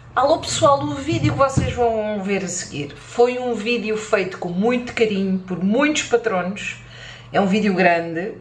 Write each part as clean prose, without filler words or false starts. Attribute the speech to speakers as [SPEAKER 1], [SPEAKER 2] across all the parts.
[SPEAKER 1] Alô pessoal, o vídeo que vocês vão ver a seguir foi um vídeo feito com muito carinho por muitos patronos. É um vídeo grande.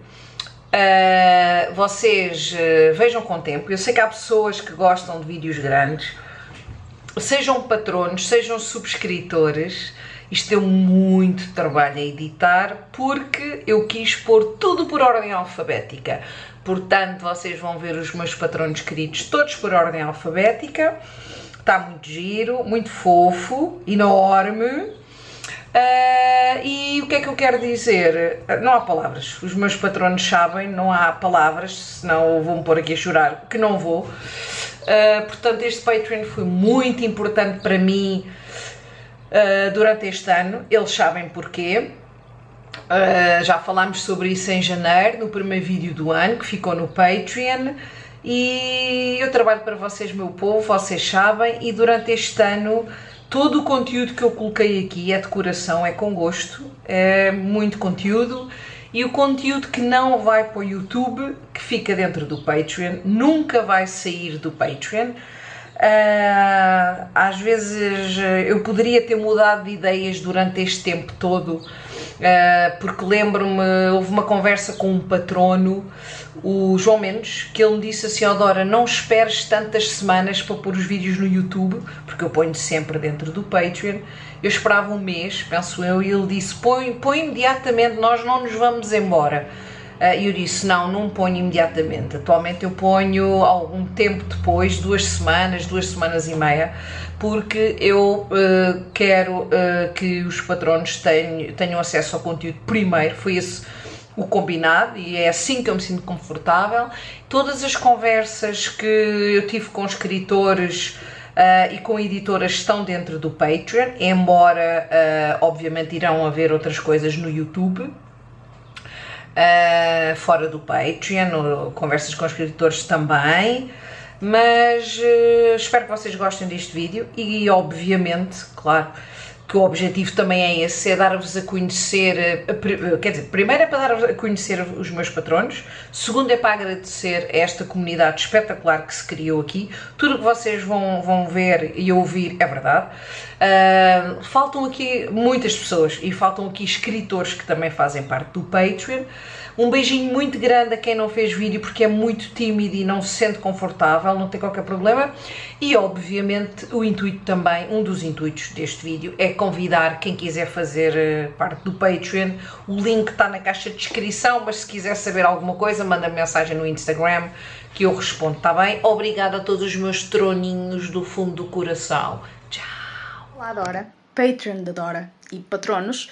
[SPEAKER 1] Vocês vejam com tempo. Eu sei que há pessoas que gostam de vídeos grandes. Sejam patronos, sejam subscritores. Isto deu muito trabalho a editar porque eu quis pôr tudo por ordem alfabética. Portanto, vocês vão ver os meus patronos queridos todos por ordem alfabética. Está muito giro, muito fofo, enorme. E o que é que eu quero dizer? Não há palavras. Os meus patronos sabem, não há palavras, senão vou-me pôr aqui a chorar, que não vou. Portanto, este Patreon foi muito importante para mim durante este ano. Eles sabem porquê. Já falámos sobre isso em janeiro, no primeiro vídeo do ano, que ficou no Patreon. E eu trabalho para vocês, meu povo, vocês sabem, e durante este ano todo o conteúdo que eu coloquei aqui é de coração, é com gosto, é muito conteúdo, e o conteúdo que não vai para o YouTube, que fica dentro do Patreon, nunca vai sair do Patreon. Às vezes eu poderia ter mudado de ideias durante este tempo todo, porque lembro-me, houve uma conversa com um patrono, o João Mendes, que ele me disse assim: ó Dora, não esperes tantas semanas para pôr os vídeos no YouTube, porque eu ponho sempre dentro do Patreon. Eu esperava um mês, penso eu, e ele disse: põe imediatamente, nós não nos vamos embora. E eu disse: não ponho imediatamente. Atualmente eu ponho algum tempo depois, 2 semanas e meia, porque eu quero que os patronos tenham acesso ao conteúdo primeiro. Foi esse o combinado e é assim que eu me sinto confortável. Todas as conversas que eu tive com escritores e com editoras estão dentro do Patreon, embora obviamente irão haver outras coisas no YouTube. Fora do Patreon, conversas com escritores também, mas espero que vocês gostem deste vídeo e obviamente, claro, que o objetivo também é esse, é dar-vos a conhecer, quer dizer, primeiro é para dar-vos a conhecer os meus patronos, segundo é para agradecer a esta comunidade espetacular que se criou aqui. Tudo o que vocês vão ver e ouvir é verdade. Faltam aqui muitas pessoas e faltam aqui escritores que também fazem parte do Patreon. Um beijinho muito grande a quem não fez vídeo porque é muito tímido e não se sente confortável, não tem qualquer problema. E obviamente o intuito também, um dos intuitos deste vídeo é convidar quem quiser fazer parte do Patreon. O link está na caixa de descrição, mas se quiser saber alguma coisa, manda mensagem no Instagram que eu respondo, está bem? Obrigada a todos os meus troninhos do fundo do coração. Tchau!
[SPEAKER 2] Olá Dora, Patreon da Dora e patronos,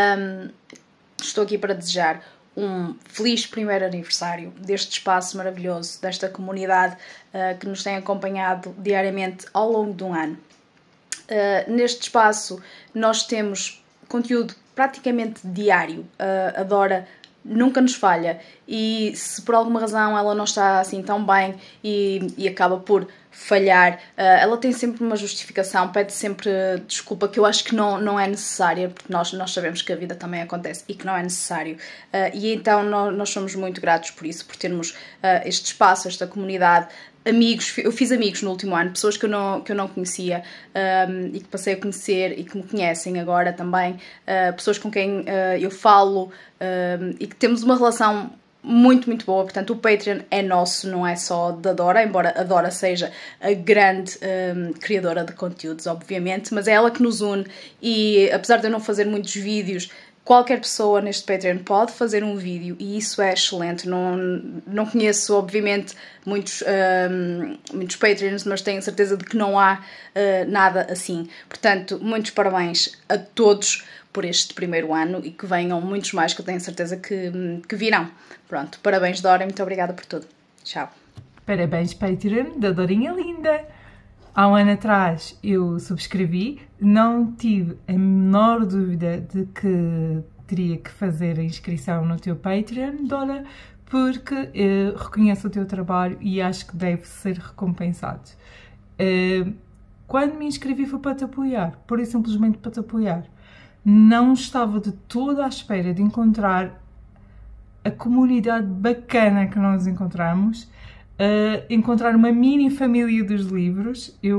[SPEAKER 2] estou aqui para desejar um feliz primeiro aniversário deste espaço maravilhoso, desta comunidade que nos tem acompanhado diariamente ao longo de um ano. Neste espaço nós temos conteúdo praticamente diário. A Dora nunca nos falha e se por alguma razão ela não está assim tão bem e acaba por falhar, ela tem sempre uma justificação, pede sempre desculpa, que eu acho que não é necessária, porque nós sabemos que a vida também acontece e que não é necessário, e então nós somos muito gratos por isso, por termos este espaço, esta comunidade, amigos. Eu fiz amigos no último ano, pessoas que eu não conhecia e que passei a conhecer e que me conhecem agora também, pessoas com quem eu falo e que temos uma relação muito, muito boa. Portanto, o Patreon é nosso, não é só da Dora, embora a Dora seja a grande criadora de conteúdos, obviamente, mas é ela que nos une e apesar de eu não fazer muitos vídeos, qualquer pessoa neste Patreon pode fazer um vídeo e isso é excelente. Não conheço, obviamente, muitos Patreons, mas tenho certeza de que não há nada assim. Portanto, muitos parabéns a todos por este primeiro ano e que venham muitos mais, que eu tenho certeza que virão. Pronto, parabéns Dora e muito obrigada por tudo. Tchau.
[SPEAKER 3] Parabéns Patreon da Dorinha Linda. Há um ano atrás eu subscrevi, não tive a menor dúvida de que teria que fazer a inscrição no teu Patreon, Dora, porque reconheço o teu trabalho e acho que deve ser recompensado. Quando me inscrevi foi para te apoiar, pura e simplesmente para te apoiar. Não estava de toda à espera de encontrar a comunidade bacana que nós encontramos, encontrar uma mini família dos livros. Eu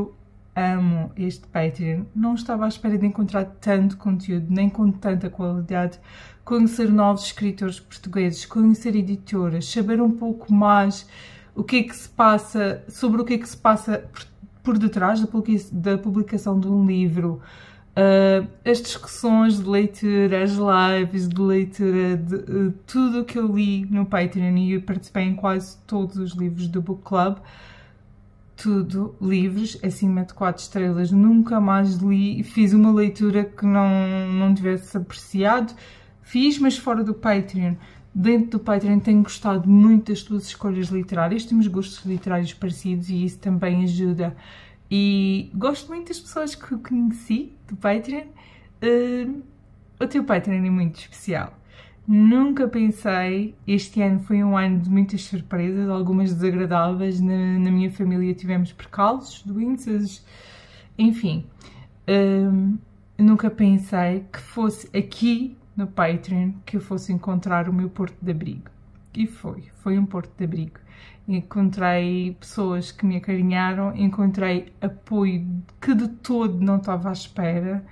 [SPEAKER 3] amo este Patreon. Não estava à espera de encontrar tanto conteúdo, nem com tanta qualidade. Conhecer novos escritores portugueses, conhecer editoras, saber um pouco mais o que é que se passa, sobre o que é que se passa por detrás da publicação de um livro. As discussões de leitura, as lives de leitura, de tudo o que eu li no Patreon, e eu participei em quase todos os livros do Book Club. Tudo livros acima de 4 estrelas. Nunca mais li, fiz uma leitura que não tivesse apreciado. Fiz, mas fora do Patreon. Dentro do Patreon tenho gostado muito das tuas escolhas literárias. Temos gostos literários parecidos e isso também ajuda. E gosto muito das pessoas que eu conheci do Patreon. O teu Patreon é muito especial. Nunca pensei, este ano foi um ano de muitas surpresas, algumas desagradáveis. Na minha família tivemos percalços, doenças, enfim. Nunca pensei que fosse aqui no Patreon que eu fosse encontrar o meu porto de abrigo. E foi um porto de abrigo. Encontrei pessoas que me acarinharam, encontrei apoio que de todo não estava à espera.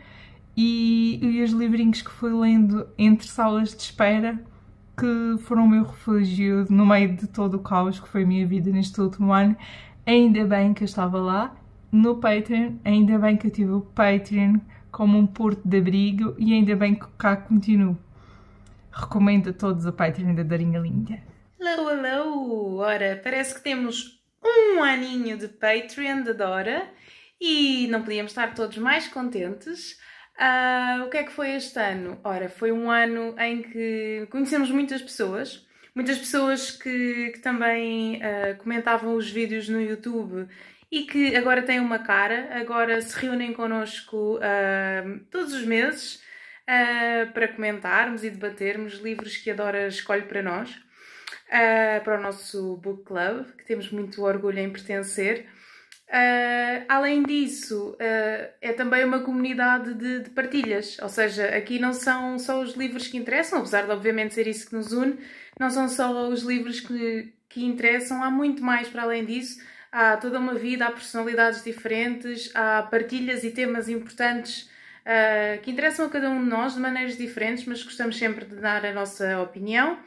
[SPEAKER 3] E os livrinhos que fui lendo entre salas de espera, que foram o meu refúgio no meio de todo o caos que foi a minha vida neste último ano. Ainda bem que eu estava lá no Patreon, ainda bem que eu tive o Patreon como um porto de abrigo e ainda bem que cá continuo. Recomendo a todos o Patreon da Dorinha Linda.
[SPEAKER 2] Hello, hello! Ora, parece que temos um aninho de Patreon da Dora e não podíamos estar todos mais contentes. O que é que foi este ano? Ora, foi um ano em que conhecemos muitas pessoas que também comentavam os vídeos no YouTube e que agora têm uma cara, agora se reúnem connosco todos os meses para comentarmos e debatermos livros que a Dora escolhe para nós, para o nosso Book Club, que temos muito orgulho em pertencer. Além disso, é também uma comunidade de partilhas, ou seja, aqui não são só os livros que interessam, apesar de obviamente ser isso que nos une, não são só os livros que interessam, há muito mais para além disso, há toda uma vida, há personalidades diferentes, há partilhas e temas importantes que interessam a cada um de nós de maneiras diferentes, mas gostamos sempre de dar a nossa opinião.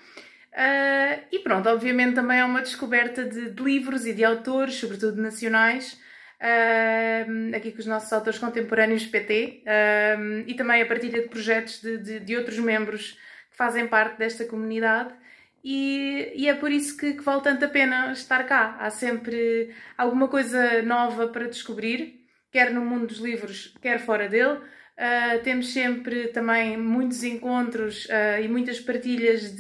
[SPEAKER 2] E pronto, obviamente também há uma descoberta de livros e de autores, sobretudo nacionais, aqui com os nossos autores contemporâneos PT, e também a partilha de projetos de outros membros que fazem parte desta comunidade, e é por isso que vale tanto a pena estar cá. Há sempre alguma coisa nova para descobrir, quer no mundo dos livros, quer fora dele. Temos sempre também muitos encontros e muitas partilhas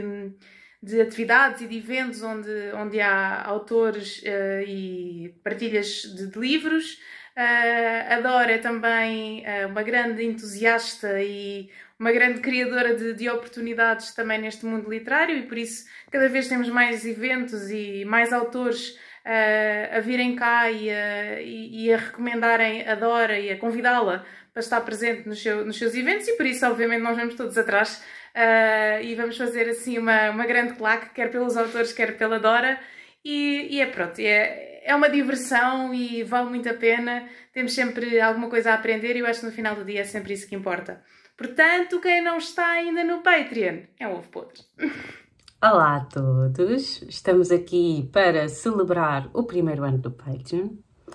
[SPEAKER 2] de atividades e de eventos onde há autores e partilhas de livros. A Dora é também uma grande entusiasta e uma grande criadora de oportunidades também neste mundo literário, e por isso cada vez temos mais eventos e mais autores a virem cá e a recomendarem a Dora e a convidá-la para estar presente nos seus eventos, e por isso obviamente nós vamos todos atrás e vamos fazer assim uma grande claque, quer pelos autores, quer pela Dora, e pronto, é uma diversão e vale muito a pena, temos sempre alguma coisa a aprender e eu acho que no final do dia é sempre isso que importa. Portanto, quem não está ainda no Patreon é um ovo podre.
[SPEAKER 4] Olá a todos, estamos aqui para celebrar o primeiro ano do Patreon.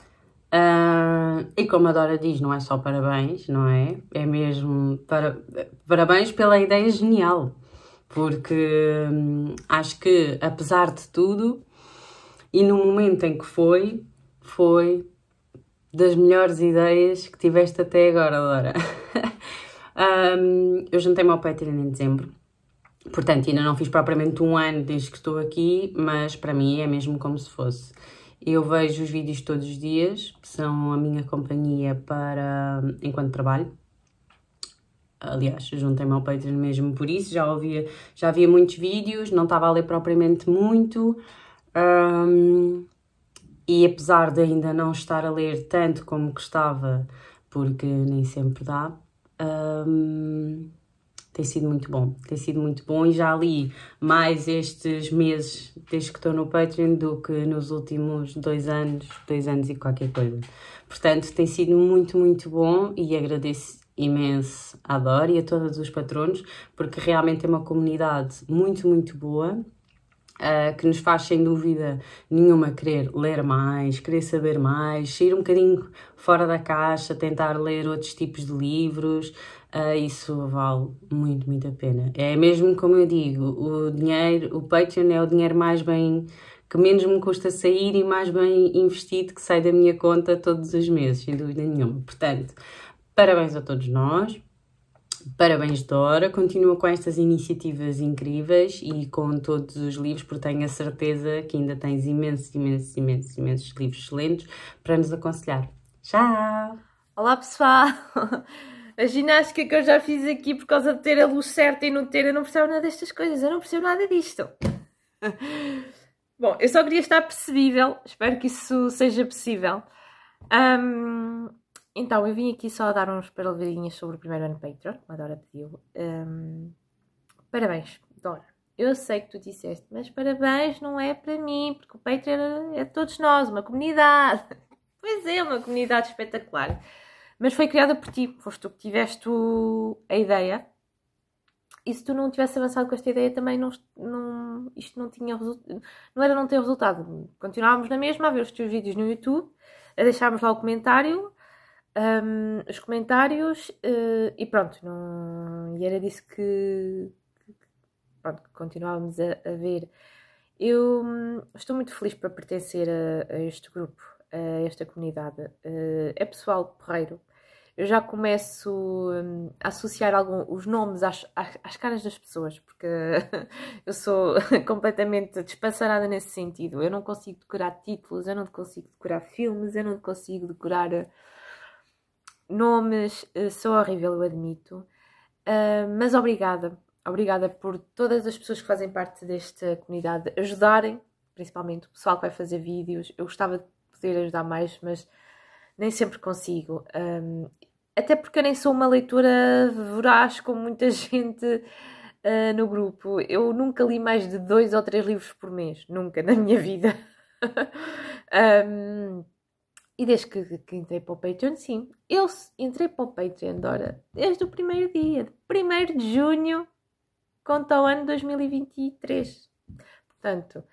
[SPEAKER 4] E como a Dora diz, não é só parabéns, não é? É mesmo parabéns pela ideia genial, porque acho que apesar de tudo, e no momento em que foi das melhores ideias que tiveste até agora, Dora. Eu juntei-me ao Patreon em dezembro, portanto ainda não fiz propriamente um ano desde que estou aqui, mas para mim é mesmo como se fosse. Eu vejo os vídeos todos os dias, são a minha companhia enquanto trabalho. Aliás, juntei-me ao Patreon mesmo por isso, já havia muitos vídeos, não estava a ler propriamente muito. E apesar de ainda não estar a ler tanto como gostava, porque nem sempre dá, tem sido muito bom. Tem sido muito bom e já li mais estes meses desde que estou no Patreon do que nos últimos 2 anos e qualquer coisa. Portanto, tem sido muito, muito bom e agradeço imenso à Dora e a todos os patronos, porque realmente é uma comunidade muito, muito boa, que nos faz, sem dúvida nenhuma, querer ler mais, querer saber mais, sair um bocadinho fora da caixa, tentar ler outros tipos de livros. Isso vale muito, muito a pena. É mesmo como eu digo, o Patreon é o dinheiro que menos me custa sair e mais bem investido, que sai da minha conta todos os meses, sem dúvida nenhuma. Portanto, parabéns a todos nós. Parabéns, Dora. Continua com estas iniciativas incríveis e com todos os livros, porque tenho a certeza que ainda tens imensos livros excelentes para nos aconselhar. Tchau!
[SPEAKER 5] Olá, pessoal! A ginástica que eu já fiz aqui por causa de ter a luz certa e não ter, eu não percebo nada destas coisas, eu não percebo nada disto. Bom, eu só queria estar percebível, espero que isso seja possível. Então, eu vim aqui só dar uns paralelinhos sobre o primeiro ano Patreon, como a Dora pediu. Parabéns, Dora. Eu sei que tu disseste, mas parabéns não é para mim, porque o Patreon é de todos nós, uma comunidade. Pois é, uma comunidade espetacular. Mas foi criada por ti, foste tu que tiveste a ideia. E se tu não tivesse avançado com esta ideia, também isto não tinha resultado. Não era não ter resultado. Continuávamos na mesma a ver os teus vídeos no YouTube, a deixarmos lá o comentário, os comentários e pronto. E era disso que continuávamos a ver. Eu estou muito feliz por pertencer a este grupo, a esta comunidade. É pessoal porreiro. Eu já começo a associar os nomes às caras das pessoas, porque eu sou completamente despassarada nesse sentido. Eu não consigo decorar títulos, eu não consigo decorar filmes, eu não consigo decorar nomes. Sou horrível, eu admito. Mas obrigada. Obrigada por todas as pessoas que fazem parte desta comunidade ajudarem, principalmente o pessoal que vai fazer vídeos. Eu gostava de poder ajudar mais, mas nem sempre consigo. Até porque eu nem sou uma leitora voraz como muita gente no grupo. Eu nunca li mais de 2 ou 3 livros por mês. Nunca na minha vida. E desde que entrei para o Patreon, sim. Eu entrei para o Patreon, Dora, desde o primeiro dia. 1º de junho, conta o ano 2023. Portanto,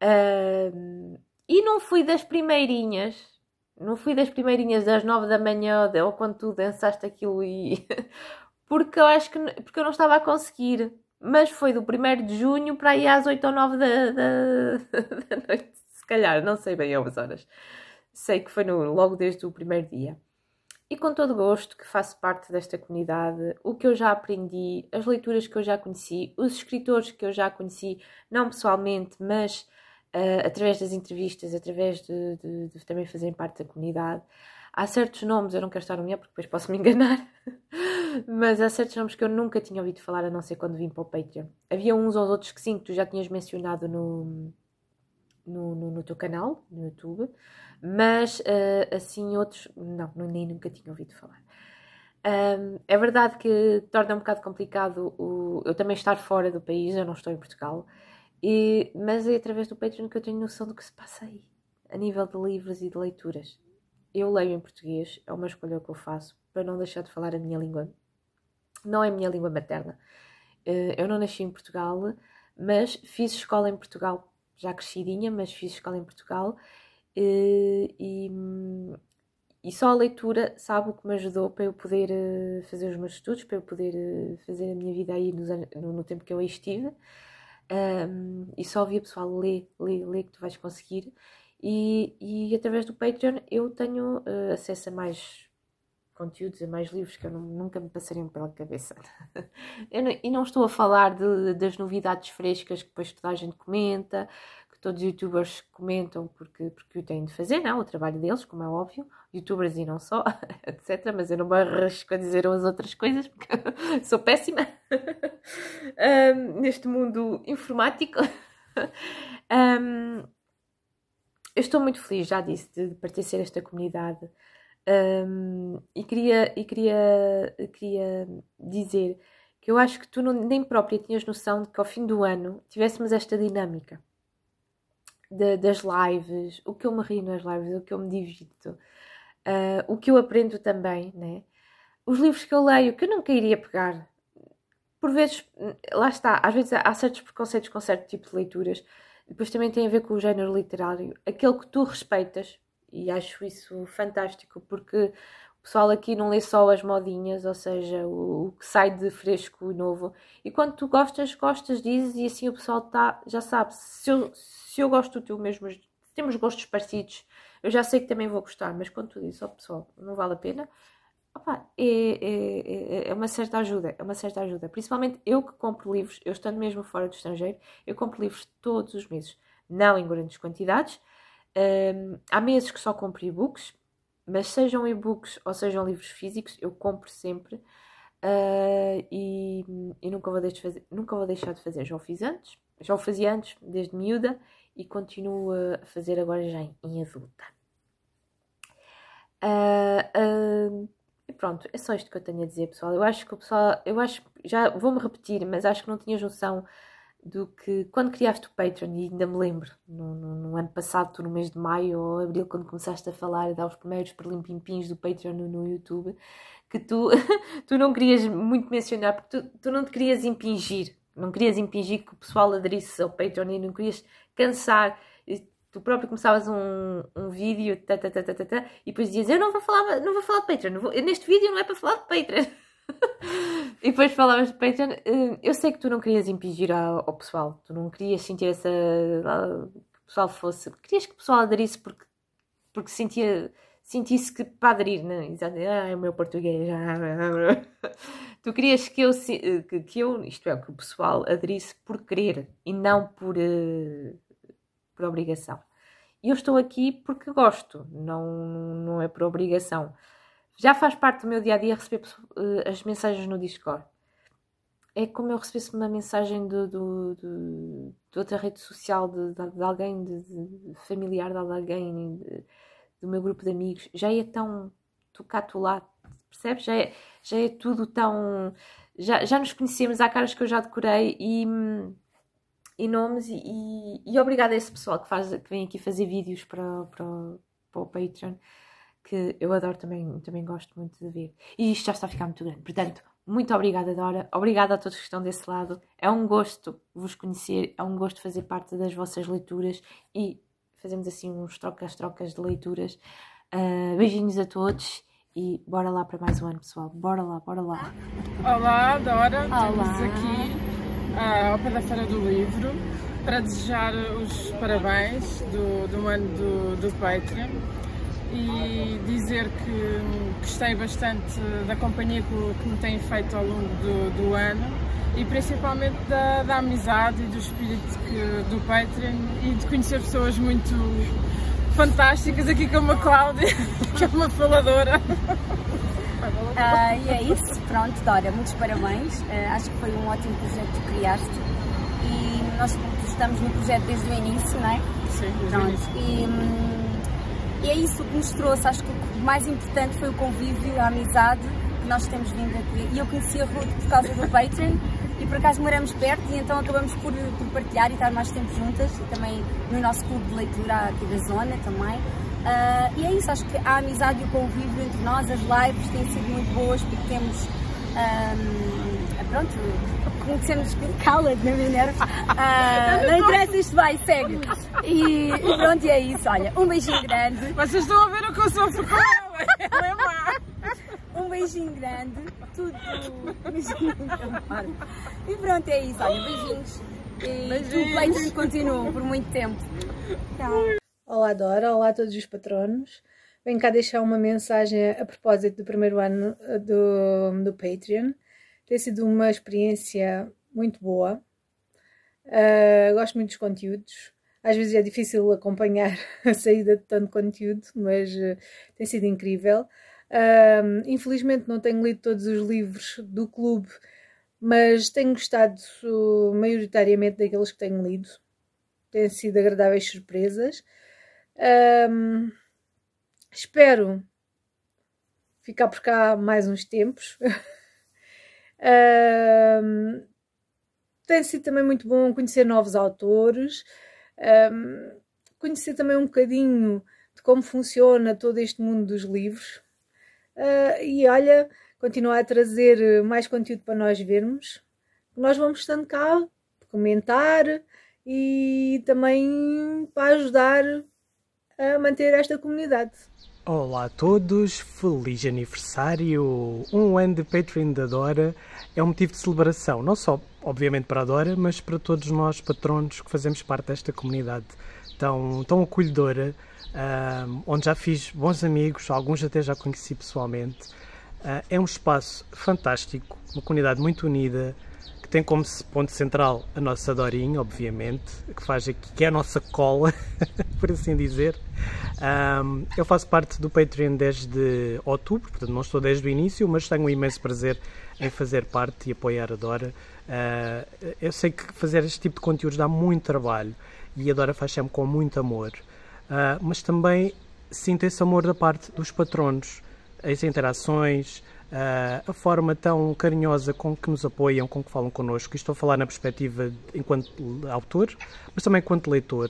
[SPEAKER 5] e não fui das primeirinhas. Não fui das primeirinhas das 9 da manhã ou quando tu dançaste aquilo porque eu acho que porque eu não estava a conseguir. Mas foi do 1º de junho para aí às 8 ou 9 da noite. Se calhar, não sei bem as horas. Sei que foi logo desde o primeiro dia. E com todo gosto que faço parte desta comunidade, o que eu já aprendi, as leituras que eu já conheci, os escritores que eu já conheci, não pessoalmente, mas através das entrevistas, através de também fazerem parte da comunidade. Há certos nomes, eu não quero estar a nomear porque depois posso me enganar, mas há certos nomes que eu nunca tinha ouvido falar, a não ser quando vim para o Patreon. Havia uns ou outros que sim, que tu já tinhas mencionado no teu canal, no YouTube, mas assim outros, não, nem nunca tinha ouvido falar. É verdade que torna um bocado complicado eu também estar fora do país, eu não estou em Portugal, mas é através do Patreon que eu tenho noção do que se passa aí, a nível de livros e de leituras. Eu leio em português, é uma escolha que eu faço para não deixar de falar a minha língua. Não é a minha língua materna. Eu não nasci em Portugal, mas fiz escola em Portugal. Já crescidinha, mas fiz escola em Portugal. E só a leitura, sabe, o que me ajudou para eu poder fazer os meus estudos, para eu poder fazer a minha vida aí no tempo que eu aí estive. E só ouvia pessoal, lê que tu vais conseguir. E através do Patreon eu tenho acesso a mais conteúdos, a mais livros que eu nunca me passariam pela cabeça. E não estou a falar das novidades frescas que depois toda a gente comenta, que todos os youtubers comentam porque o têm de fazer, não? O trabalho deles, como é óbvio, youtubers e não só, etc. Mas eu não me arrisco a dizer as outras coisas porque sou péssima neste mundo informático. Eu estou muito feliz, já disse, de pertencer a esta comunidade. E queria dizer que eu acho que tu nem própria tinhas noção de que ao fim do ano tivéssemos esta dinâmica das lives, o que eu me rio nas lives, o que eu me divirto, o que eu aprendo também, né? Os livros que eu leio, que eu nunca iria pegar. Por vezes, lá está, às vezes há certos preconceitos com certo tipo de leituras, depois também tem a ver com o género literário, aquele que tu respeitas, e acho isso fantástico, porque o pessoal aqui não lê só as modinhas, ou seja, o que sai de fresco e novo, e quando tu gostas, dizes, e assim o pessoal já sabe, se eu gosto do teu mesmo, se temos gostos parecidos, eu já sei que também vou gostar, mas quando tu dizes, pessoal, não vale a pena, opa, é uma certa ajuda, principalmente eu que compro livros, eu estando mesmo fora do estrangeiro, eu compro livros todos os meses, não em grandes quantidades, há meses que só compro e-books, mas sejam e-books ou sejam livros físicos, eu compro sempre, e nunca vou deixar de fazer, já o fazia antes, desde miúda, e continuo a fazer agora já em adulta. E pronto, é só isto que eu tenho a dizer, pessoal. Eu acho que já vou-me repetir, mas acho que não tinhas noção do que, quando criaste o Patreon, e ainda me lembro, no ano passado, tu no mês de maio ou abril, quando começaste a falar, a dar os primeiros perlimpimpins do Patreon no YouTube, que tu não querias muito mencionar, porque tu não te querias impingir, que o pessoal aderisse ao Patreon e não querias cansar. Tu próprio começavas um vídeo e depois dizias, eu não vou falar de Patreon, neste vídeo não é para falar de Patreon. E depois falavas de Patreon. Eu sei que tu não querias impingir ao pessoal, tu não querias sentir que o pessoal querias que o pessoal aderisse porque sentisse que para aderir, né? O meu português. Tu querias que o pessoal aderisse por querer e não por obrigação. E eu estou aqui porque gosto, não é por obrigação. Já faz parte do meu dia-a-dia receber as mensagens no Discord. É como eu recebesse uma mensagem de outra rede social, de alguém, de familiar de alguém, do meu grupo de amigos. Já é tão tocato lá, percebes? Já é tudo tão... Já nos conhecemos, há caras que eu já decorei e nomes, e obrigada a esse pessoal que vem aqui fazer vídeos para o Patreon, que eu adoro também gosto muito de ver. E isto já está a ficar muito grande. Portanto, muito obrigada, Dora. Obrigada a todos que estão desse lado. É um gosto vos conhecer, é um gosto fazer parte das vossas leituras e fazemos assim uns trocas de leituras. Beijinhos a todos e bora lá para mais um ano, pessoal. Bora lá.
[SPEAKER 3] Olá, Dora.
[SPEAKER 2] Olá.
[SPEAKER 3] Estamos aqui ao pé da Feira do Livro para desejar os parabéns do ano do Patreon e dizer que gostei bastante da companhia que me têm feito ao longo do ano e principalmente da amizade e do espírito do Patreon e de conhecer pessoas muito fantásticas, aqui como a Cláudia, que é uma faladora.
[SPEAKER 6] E é isso, pronto, Dora, muitos parabéns, acho que foi um ótimo projeto que tu criaste e nós estamos no projeto desde o início, não é?
[SPEAKER 3] Sim, desde
[SPEAKER 6] pronto.
[SPEAKER 3] o início.
[SPEAKER 6] E é isso que nos trouxe, acho que o mais importante foi o convívio, a amizade que nós temos vindo a ter. E eu conheci a Ruth por causa do Patreon e por acaso moramos perto e então acabamos por partilhar e estar mais tempo juntas e também no nosso clube de leitura aqui da zona também. E é isso, acho que a amizade e o convívio entre nós, as lives têm sido muito boas porque temos, pronto, conhecemos, cala-te, não me nervos, não interessa, isto vai, segue. E pronto, e é isso, olha, um beijinho grande.
[SPEAKER 3] Vocês estão a ver o que eu sofro com ela é má.
[SPEAKER 6] Um beijinho grande, tudo. E pronto, é isso, olha, beijinhos. E o Patreon continua por muito tempo. Tchau.
[SPEAKER 2] Olá, Dora. Olá a todos os patronos. Venho cá deixar uma mensagem a propósito do primeiro ano do Patreon. Tem sido uma experiência muito boa. Gosto muito dos conteúdos. Às vezes é difícil acompanhar a saída de tanto conteúdo, mas tem sido incrível. Infelizmente não tenho lido todos os livros do clube, mas tenho gostado maioritariamente daqueles que tenho lido. Têm sido agradáveis surpresas. Espero ficar por cá mais uns tempos.
[SPEAKER 7] Tem sido também muito bom conhecer novos autores, conhecer também um bocadinho de como funciona todo este mundo dos livros. E olha, continua a trazer mais conteúdo para nós vermos. Nós vamos estando cá, comentar e também para ajudar a manter esta comunidade.
[SPEAKER 8] Olá a todos, feliz aniversário! Um ano de Patreon da Dora é um motivo de celebração, não só, obviamente, para a Dora, mas para todos nós, patronos, que fazemos parte desta comunidade tão acolhedora, onde já fiz bons amigos, alguns até já conheci pessoalmente. É um espaço fantástico, uma comunidade muito unida, que tem como ponto central a nossa Dorinha, obviamente, que faz aqui, que é a nossa cola, por assim dizer. Eu faço parte do Patreon desde outubro, portanto não estou desde o início, mas tenho um imenso prazer em fazer parte e apoiar a Dora. Eu sei que fazer este tipo de conteúdos dá muito trabalho e a Dora faz sempre com muito amor, mas também sinto esse amor da parte dos patronos, as interações, a forma tão carinhosa com que nos apoiam, com que falam connosco. Estou a falar na perspectiva enquanto autor, mas também enquanto leitor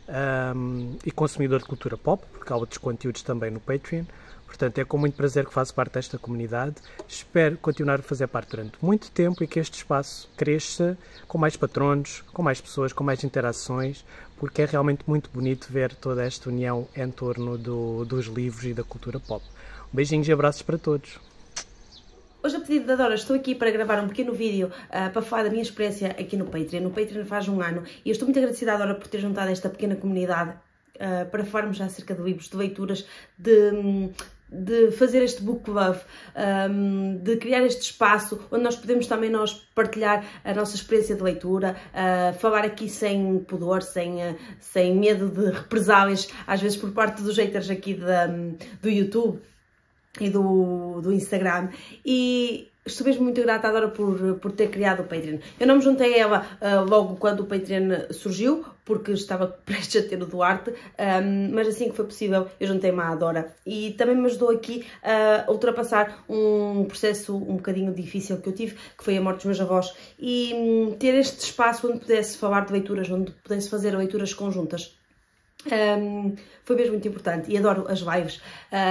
[SPEAKER 8] e consumidor de cultura pop, porque há outros conteúdos também no Patreon. Portanto, é com muito prazer que faço parte desta comunidade. Espero continuar a fazer parte durante muito tempo e que este espaço cresça com mais patronos, com mais pessoas, com mais interações, porque é realmente muito bonito ver toda esta união em torno dos livros e da cultura pop. Beijinhos e abraços para todos.
[SPEAKER 9] Hoje, a pedido da Dora, estou aqui para gravar um pequeno vídeo para falar da minha experiência aqui no Patreon. No Patreon faz um ano e eu estou muito agradecida à Dora por ter juntado esta pequena comunidade para falarmos já acerca de livros, de leituras, de fazer este book club, de criar este espaço onde nós podemos também partilhar a nossa experiência de leitura, falar aqui sem pudor, sem medo de represálias, às vezes por parte dos haters aqui do YouTube e do Instagram. E estou mesmo muito grata à Dora por ter criado o Patreon. Eu não me juntei a ela logo quando o Patreon surgiu, porque estava prestes a ter o Duarte, mas assim que foi possível eu juntei-me à Dora. E também me ajudou aqui a ultrapassar um processo um bocadinho difícil que eu tive, que foi a morte dos meus avós, e ter este espaço onde pudesse falar de leituras, onde pudesse fazer leituras conjuntas. Foi mesmo muito importante e adoro as lives.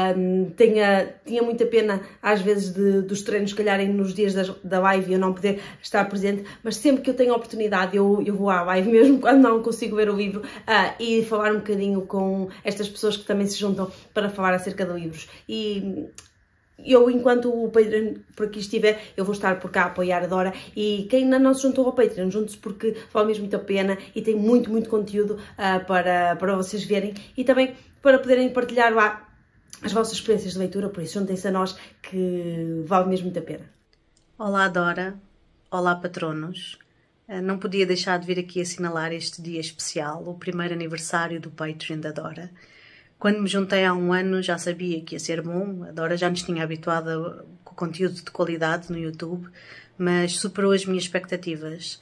[SPEAKER 9] Tinha muita pena às vezes dos treinos calharem nos dias da live e eu não poder estar presente, mas sempre que eu tenho a oportunidade eu vou à live, mesmo quando não consigo ver o livro, e falar um bocadinho com estas pessoas que também se juntam para falar acerca de livros. E eu, enquanto o Patreon por aqui estiver, eu vou estar por cá a apoiar a Dora. E quem ainda não se juntou ao Patreon, junte-se, porque vale mesmo muito a pena e tem muito, muito conteúdo para vocês verem e também para poderem partilhar lá as vossas experiências de leitura. Por isso, juntem-se a nós, que vale mesmo muito a pena.
[SPEAKER 10] Olá, Dora. Olá, patronos. Não podia deixar de vir aqui assinalar este dia especial, o primeiro aniversário do Patreon da Dora. Quando me juntei há um ano já sabia que ia ser bom, a Dora já nos tinha habituado com conteúdo de qualidade no YouTube, mas superou as minhas expectativas.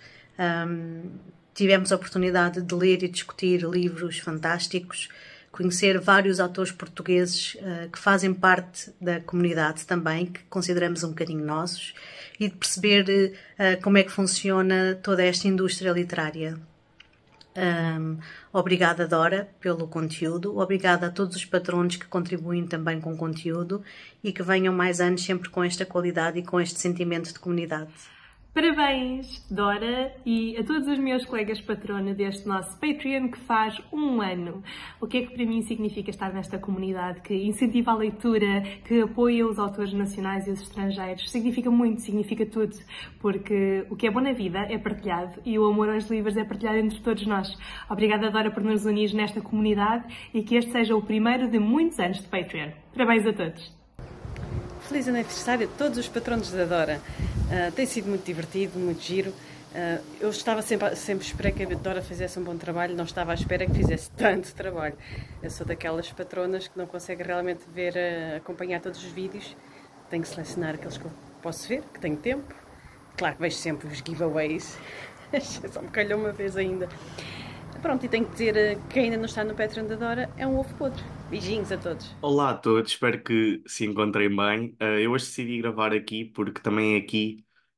[SPEAKER 10] Tivemos a oportunidade de ler e discutir livros fantásticos, conhecer vários autores portugueses que fazem parte da comunidade também, que consideramos um bocadinho nossos, e de perceber como é que funciona toda esta indústria literária. Obrigada, Dora, pelo conteúdo. Obrigada a todos os patronos que contribuem também com conteúdo e que venham mais anos sempre com esta qualidade e com este sentimento de comunidade.
[SPEAKER 11] Parabéns, Dora, e a todos os meus colegas patronos deste nosso Patreon que faz um ano. O que é que para mim significa estar nesta comunidade que incentiva a leitura, que apoia os autores nacionais e os estrangeiros? Significa muito, significa tudo, porque o que é bom na vida é partilhado e o amor aos livros é partilhado entre todos nós. Obrigada, Dora, por nos unir nesta comunidade e que este seja o primeiro de muitos anos de Patreon. Parabéns a todos!
[SPEAKER 12] Feliz aniversário a todos os patronos da Dora. Tem sido muito divertido, muito giro. Eu estava sempre esperei que a Dora fizesse um bom trabalho, não estava à espera que fizesse tanto trabalho. Eu sou daquelas patronas que não consegue realmente acompanhar todos os vídeos. Tenho que selecionar aqueles que eu posso ver, que tenho tempo. Claro que vejo sempre os giveaways. Só me calhou uma vez ainda. Pronto, e tenho que dizer que ainda não está no Patreon da Dora, é um ovo podre. Beijinhos a todos.
[SPEAKER 13] Olá a todos, espero que se encontrem bem. Eu hoje decidi gravar aqui porque também é aqui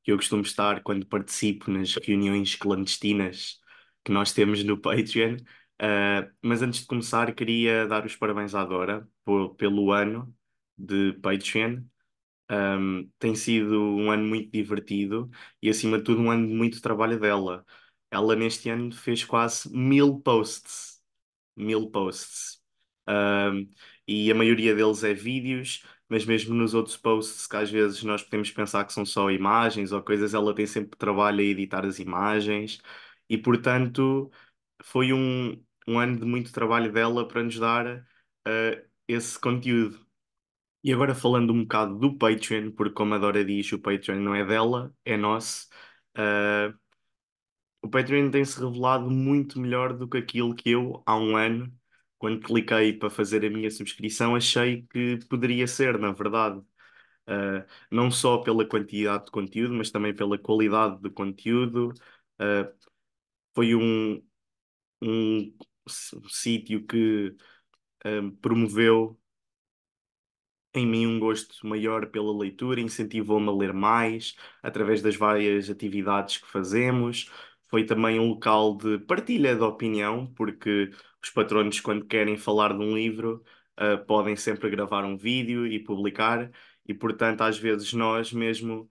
[SPEAKER 13] que eu costumo estar quando participo nas reuniões clandestinas que nós temos no Patreon. Mas antes de começar, queria dar os parabéns à Dora pelo ano de Patreon. Tem sido um ano muito divertido e, acima de tudo, um ano de muito trabalho dela. Ela, neste ano, fez quase 1000 posts. 1000 posts. Um, e a maioria deles é vídeos, mas mesmo nos outros posts, que às vezes nós podemos pensar que são só imagens ou coisas, ela tem sempre trabalho a editar as imagens e, portanto, foi um ano de muito trabalho dela para nos dar esse conteúdo. E agora falando um bocado do Patreon, porque como a Dora diz, o Patreon não é dela, é nosso. uh, o Patreon tem-se revelado muito melhor do que aquilo que eu, há um ano, quando cliquei para fazer a minha subscrição, achei que poderia ser, na verdade. Não só pela quantidade de conteúdo, mas também pela qualidade do conteúdo. Uh, Foi um sítio que promoveu em mim um gosto maior pela leitura, incentivou-me a ler mais, através das várias atividades que fazemos. Foi também um local de partilha de opinião, porque os patronos, quando querem falar de um livro, podem sempre gravar um vídeo e publicar, e portanto, às vezes nós mesmo,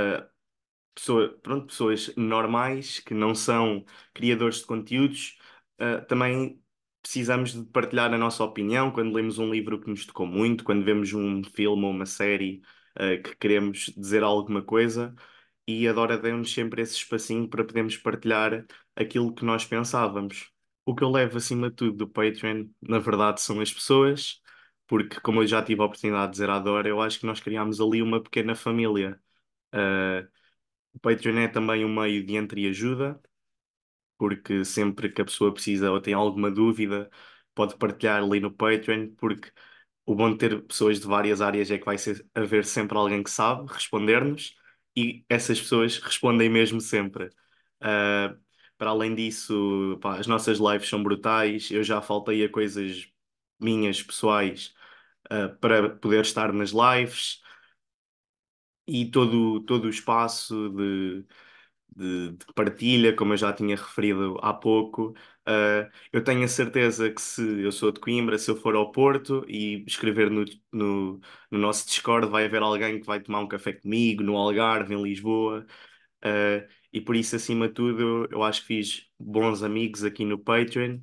[SPEAKER 13] pessoas normais que não são criadores de conteúdos, também precisamos de partilhar a nossa opinião quando lemos um livro que nos tocou muito, quando vemos um filme ou uma série, que queremos dizer alguma coisa, e a Dora deu-nos sempre esse espacinho para podermos partilhar aquilo que nós pensávamos. O que eu levo acima de tudo do Patreon, na verdade, são as pessoas, porque como eu já tive a oportunidade de dizer à Dora, eu acho que nós criámos ali uma pequena família. Uh, o Patreon é também um meio de entreajuda, porque sempre que a pessoa precisa ou tem alguma dúvida, pode partilhar ali no Patreon, porque o bom de ter pessoas de várias áreas é que vai haver sempre alguém que sabe responder-nos e essas pessoas respondem mesmo sempre. Ah, para além disso, pá, as nossas lives são brutais. Eu já faltei a coisas minhas, pessoais, para poder estar nas lives e todo o espaço de partilha, como eu já tinha referido há pouco. Eu tenho a certeza que se eu sou de Coimbra, se eu for ao Porto e escrever no nosso Discord, vai haver alguém que vai tomar um café comigo, no Algarve, em Lisboa. E por isso, acima de tudo, eu acho que fiz bons amigos aqui no Patreon.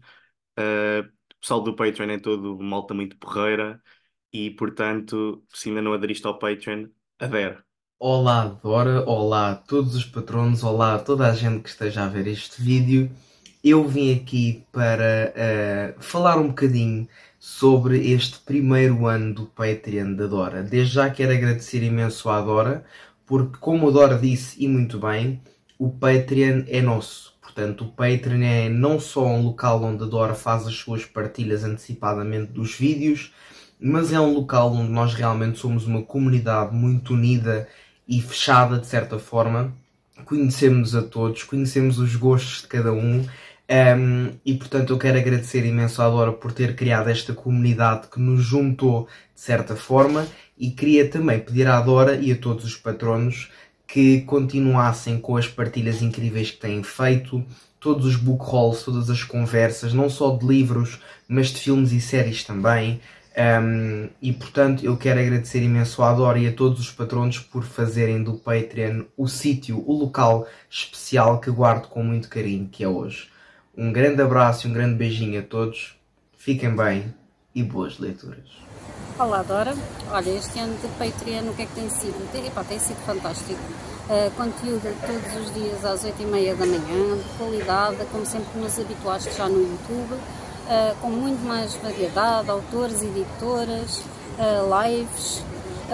[SPEAKER 13] O pessoal do Patreon é todo malta muito porreira e, portanto, se ainda não aderiste ao Patreon, adere.
[SPEAKER 14] Olá Dora, olá a todos os patronos, olá a toda a gente que esteja a ver este vídeo. Eu vim aqui para falar um bocadinho sobre este primeiro ano do Patreon da Dora. Desde já quero agradecer imenso à Dora, porque como a Dora disse e muito bem, o Patreon é nosso. Portanto, o Patreon é não só um local onde a Dora faz as suas partilhas antecipadamente dos vídeos, mas é um local onde nós realmente somos uma comunidade muito unida e fechada, de certa forma. Conhecemos a todos, conhecemos os gostos de cada um, e portanto eu quero agradecer imenso à Dora por ter criado esta comunidade que nos juntou de certa forma, e queria também pedir à Dora e a todos os patronos que continuassem com as partilhas incríveis que têm feito, todos os book hauls, todas as conversas, não só de livros, mas de filmes e séries também. E portanto eu quero agradecer imenso à Dora e a todos os patronos por fazerem do Patreon o sítio, o local especial que guardo com muito carinho, que é hoje. Um grande abraço e um grande beijinho a todos, fiquem bem e boas leituras.
[SPEAKER 15] Olá Dora, olha, este ano de Patreon o que é que tem sido? Tem sido fantástico. Conteúdo todos os dias às 8h30 da manhã, de qualidade, como sempre nos habituaste já no YouTube. Com muito mais variedade, autores, editoras, lives.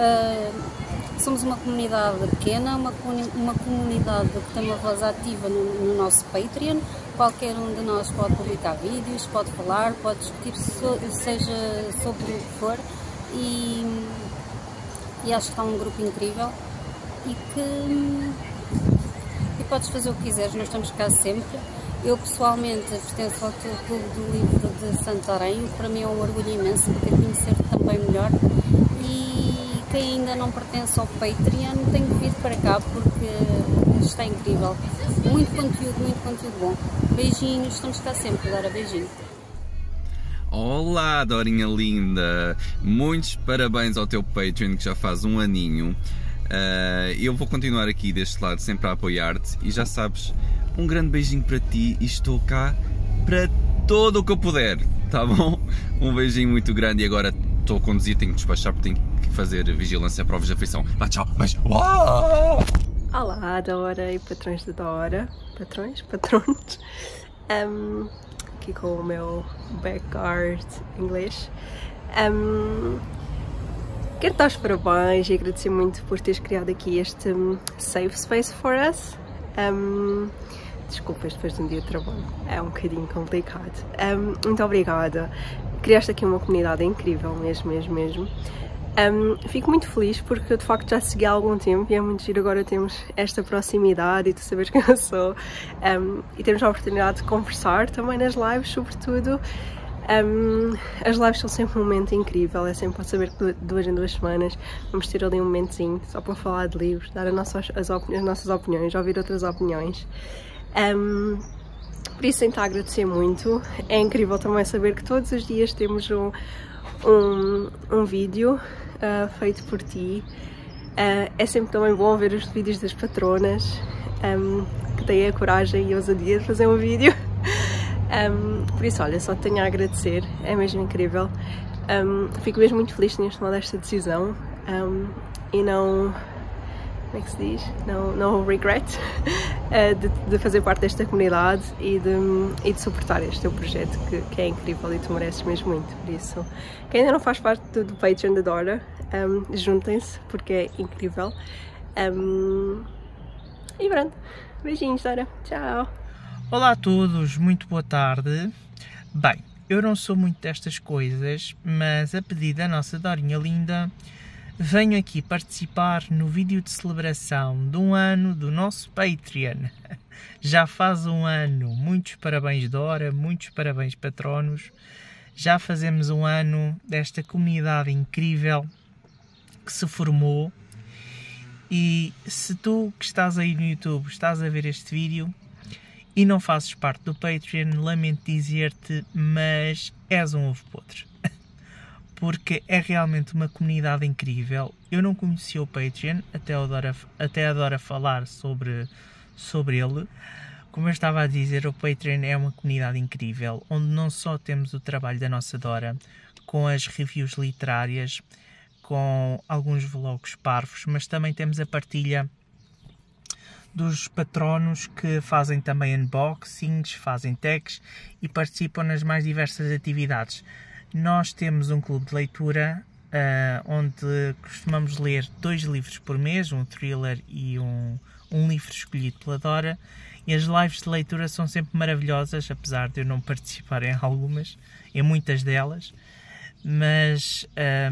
[SPEAKER 15] Somos uma comunidade pequena, uma comunidade que tem uma voz ativa no nosso Patreon. Qualquer um de nós pode publicar vídeos, pode falar, pode discutir, seja sobre o que for. E acho que está um grupo incrível e podes fazer o que quiseres, nós estamos cá sempre. Eu pessoalmente pertenço ao Clube do Livro de Santarém, o que para mim é um orgulho imenso poder conhecer-te também melhor, e que ainda não pertence ao Patreon tem que vir para cá porque está incrível. Muito conteúdo bom. Beijinhos, estamos cá sempre, Dora, beijinho.
[SPEAKER 16] Olá, Dorinha linda! Muitos parabéns ao teu Patreon que já faz um aninho. Eu vou continuar aqui deste lado sempre a apoiar-te e já sabes, um grande beijinho para ti e estou cá para todo o que eu puder, tá bom? Um beijinho muito grande e agora estou a conduzir, tenho que despachar porque tenho que fazer vigilância, provas de afeição. Vá, tchau, beijo! Uau!
[SPEAKER 17] Olá, Dora e patrões de Dora. Patronos. Aqui com o meu backguard inglês. Quero dar os parabéns e agradecer muito por teres criado aqui este safe space for us. Desculpas, depois de um dia de trabalho é um bocadinho complicado. Muito obrigada. Criaste aqui uma comunidade incrível, mesmo. Fico muito feliz porque eu de facto já segui há algum tempo e é muito giro agora temos esta proximidade e tu sabes quem eu sou e temos a oportunidade de conversar também nas lives, sobretudo. As lives são sempre um momento incrível, é sempre para saber que 2 em 2 semanas vamos ter ali um momentozinho só para falar de livros, dar as nossas opiniões, ouvir outras opiniões. Por isso tenho-te a agradecer muito. É incrível também saber que todos os dias temos um vídeo feito por ti. É sempre também bom ver os vídeos das patronas que têm a coragem e a ousadia de fazer um vídeo. Por isso, olha, só tenho a agradecer, é mesmo incrível. Fico mesmo muito feliz que tenhas tomado esta decisão e não, como é que se diz? Não regret de fazer parte desta comunidade e de suportar este teu projeto que é incrível e tu mereces mesmo muito. Por isso, quem ainda não faz parte do Patreon da Dora, juntem-se porque é incrível. E pronto, beijinhos, Dora, tchau!
[SPEAKER 18] Olá a todos, muito boa tarde. Bem, eu não sou muito destas coisas, mas a pedido da nossa Dorinha linda, venho aqui participar no vídeo de celebração de um ano do nosso Patreon. Já faz um ano, muitos parabéns Dora, muitos parabéns patronos. Já fazemos um ano desta comunidade incrível que se formou. E se tu que estás aí no YouTube estás a ver este vídeo e não fazes parte do Patreon, lamento dizer-te, mas és um ovo podre. Porque é realmente uma comunidade incrível. Eu não conhecia o Patreon até a Dora falar sobre ele. Como eu estava a dizer, o Patreon é uma comunidade incrível, onde não só temos o trabalho da nossa Dora, com as reviews literárias, com alguns vlogs parvos, mas também temos a partilha dos patronos que fazem também unboxings, fazem tags e participam nas mais diversas atividades. Nós temos um clube de leitura onde costumamos ler 2 livros por mês, um thriller e um livro escolhido pela Dora, e as lives de leitura são sempre maravilhosas, apesar de eu não participar em muitas delas, mas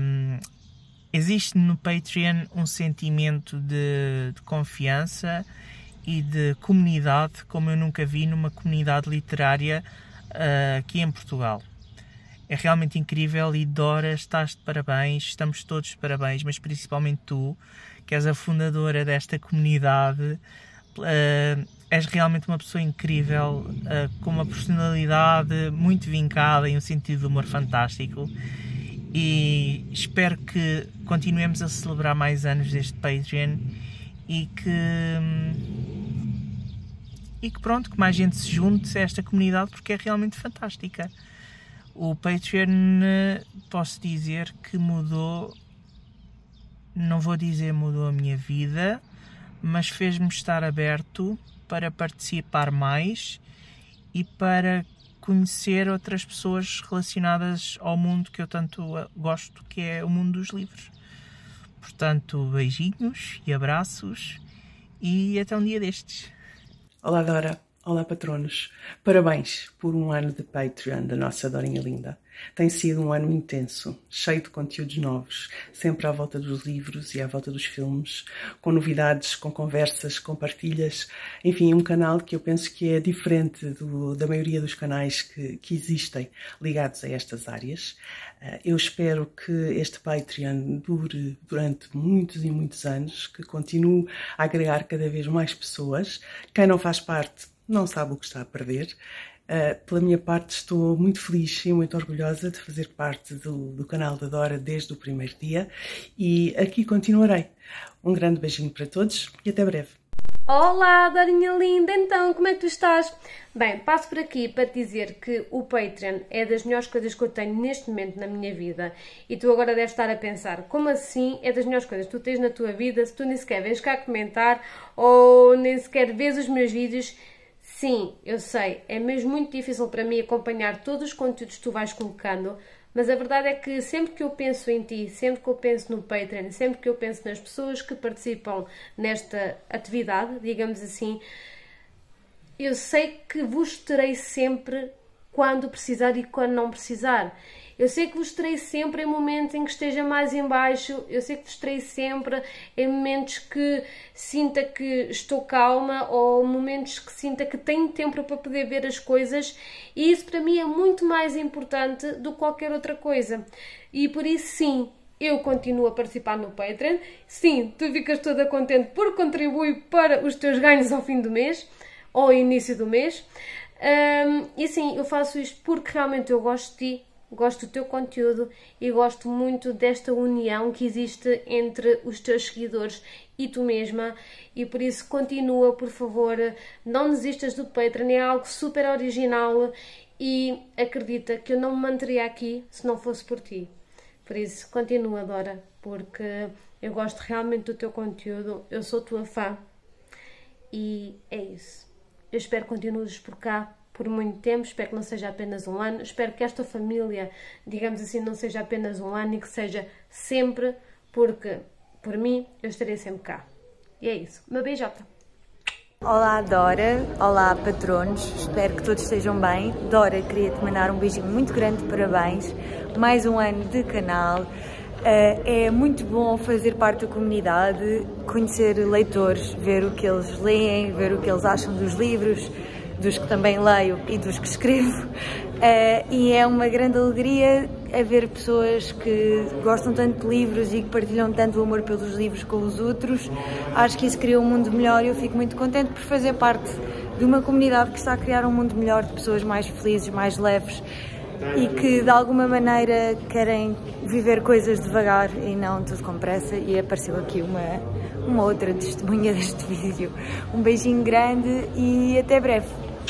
[SPEAKER 18] existe no Patreon um sentimento de confiança e de comunidade como eu nunca vi numa comunidade literária aqui em Portugal. É realmente incrível e Dora, estás de parabéns, estamos todos de parabéns, mas principalmente tu, que és a fundadora desta comunidade, és realmente uma pessoa incrível, com uma personalidade muito vincada e um sentido de humor fantástico. E espero que continuemos a celebrar mais anos deste Patreon e que pronto, que mais gente se junte a esta comunidade porque é realmente fantástica. O Patreon, posso dizer que mudou, não vou dizer mudou a minha vida, mas fez-me estar aberto para participar mais e para conhecer outras pessoas relacionadas ao mundo que eu tanto gosto, que é o mundo dos livros. Portanto, beijinhos e abraços e até um dia destes.
[SPEAKER 19] Olá Dora, Olá, patronos. Parabéns por um ano de Patreon da nossa Dorinha Linda. Tem sido um ano intenso, cheio de conteúdos novos, sempre à volta dos livros e à volta dos filmes, com novidades, com conversas, com partilhas. Enfim, um canal que eu penso que é diferente da maioria dos canais que existem ligados a estas áreas. Eu espero que este Patreon dure durante muitos e muitos anos, que continue a agregar cada vez mais pessoas. Quem não faz parte não sabe o que está a perder. Pela minha parte, estou muito feliz e muito orgulhosa de fazer parte do canal da Dora desde o primeiro dia e aqui continuarei. Um grande beijinho para todos e até breve.
[SPEAKER 20] Olá, Dorinha linda! Então, como é que tu estás? Bem, passo por aqui para te dizer que o Patreon é das melhores coisas que eu tenho neste momento na minha vida e tu agora deves estar a pensar, como assim é das melhores coisas que tu tens na tua vida se tu nem sequer vens cá comentar ou nem sequer vês os meus vídeos? Sim, eu sei, é mesmo muito difícil para mim acompanhar todos os conteúdos que tu vais colocando, mas a verdade é que sempre que eu penso em ti, sempre que eu penso no Patreon, sempre que eu penso nas pessoas que participam nesta atividade, digamos assim, eu sei que vos terei sempre quando precisar e quando não precisar. Eu sei que vos terei sempre em momentos em que esteja mais em baixo, eu sei que vos terei sempre em momentos que sinta que estou calma ou momentos que sinta que tenho tempo para poder ver as coisas e isso para mim é muito mais importante do que qualquer outra coisa. E por isso sim, eu continuo a participar no Patreon, sim, tu ficas toda contente porque contribui para os teus ganhos ao fim do mês ou ao início do mês. E sim, eu faço isto porque realmente eu gosto de ti. Gosto do teu conteúdo e gosto muito desta união que existe entre os teus seguidores e tu mesma e por isso continua, por favor, não desistas do Patreon, é algo super original e acredita que eu não me manteria aqui se não fosse por ti. Por isso, continua, Dora, porque eu gosto realmente do teu conteúdo, eu sou tua fã e é isso. Eu espero que continues por cá por muito tempo, espero que não seja apenas um ano, espero que esta família, digamos assim, não seja apenas um ano e que seja sempre, porque por mim eu estarei sempre cá. E é isso. Meu beijota.
[SPEAKER 21] Olá Dora, olá patronos, espero que todos estejam bem. Dora, queria te mandar um beijinho muito grande, parabéns, mais um ano de canal. É muito bom fazer parte da comunidade, conhecer leitores, ver o que eles leem, ver o que eles acham dos livros, dos que também leio e dos que escrevo, e é uma grande alegria ver pessoas que gostam tanto de livros e que partilham tanto o amor pelos livros com os outros. Acho que isso cria um mundo melhor e eu fico muito contente por fazer parte de uma comunidade que está a criar um mundo melhor, de pessoas mais felizes, mais leves e que de alguma maneira querem viver coisas devagar e não tudo com pressa, e apareceu aqui uma outra testemunha deste vídeo. Um beijinho grande e até breve.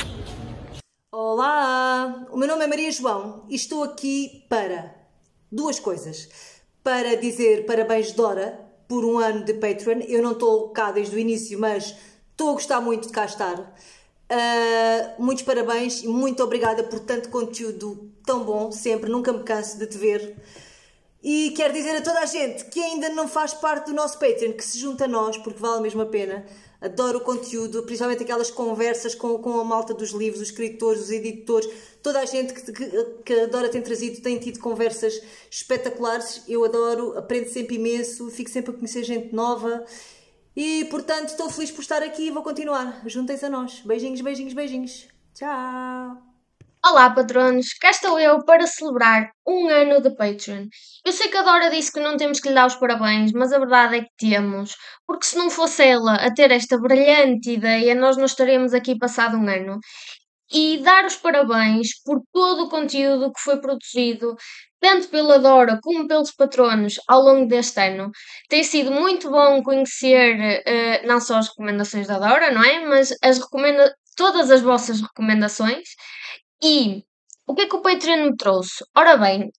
[SPEAKER 22] Olá, o meu nome é Maria João e estou aqui para duas coisas. Para dizer parabéns, Dora, por um ano de Patreon. Eu não estou cá desde o início, mas estou a gostar muito de cá estar. Muitos parabéns e muito obrigada por tanto conteúdo tão bom, sempre, nunca me canso de te ver. E quero dizer a toda a gente que ainda não faz parte do nosso Patreon, que se junta a nós, porque vale mesmo a pena. Adoro o conteúdo, principalmente aquelas conversas com a malta dos livros, os escritores, os editores, toda a gente que a Dora tem trazido, tem tido conversas espetaculares. Eu adoro, aprendo sempre imenso, fico sempre a conhecer gente nova e, portanto, estou feliz por estar aqui e vou continuar. Juntem-se a nós. Beijinhos, beijinhos, beijinhos. Tchau!
[SPEAKER 23] Olá, patronos! Cá estou eu para celebrar um ano de Patreon. Eu sei que a Dora disse que não temos que lhe dar os parabéns, mas a verdade é que temos. Porque se não fosse ela a ter esta brilhante ideia, nós não estaremos aqui passado um ano. E dar os parabéns por todo o conteúdo que foi produzido, tanto pela Dora como pelos patronos, ao longo deste ano. Tem sido muito bom conhecer não só as recomendações da Dora, não é? Mas todas as vossas recomendações. E o que é que o Patreon me trouxe? Ora bem,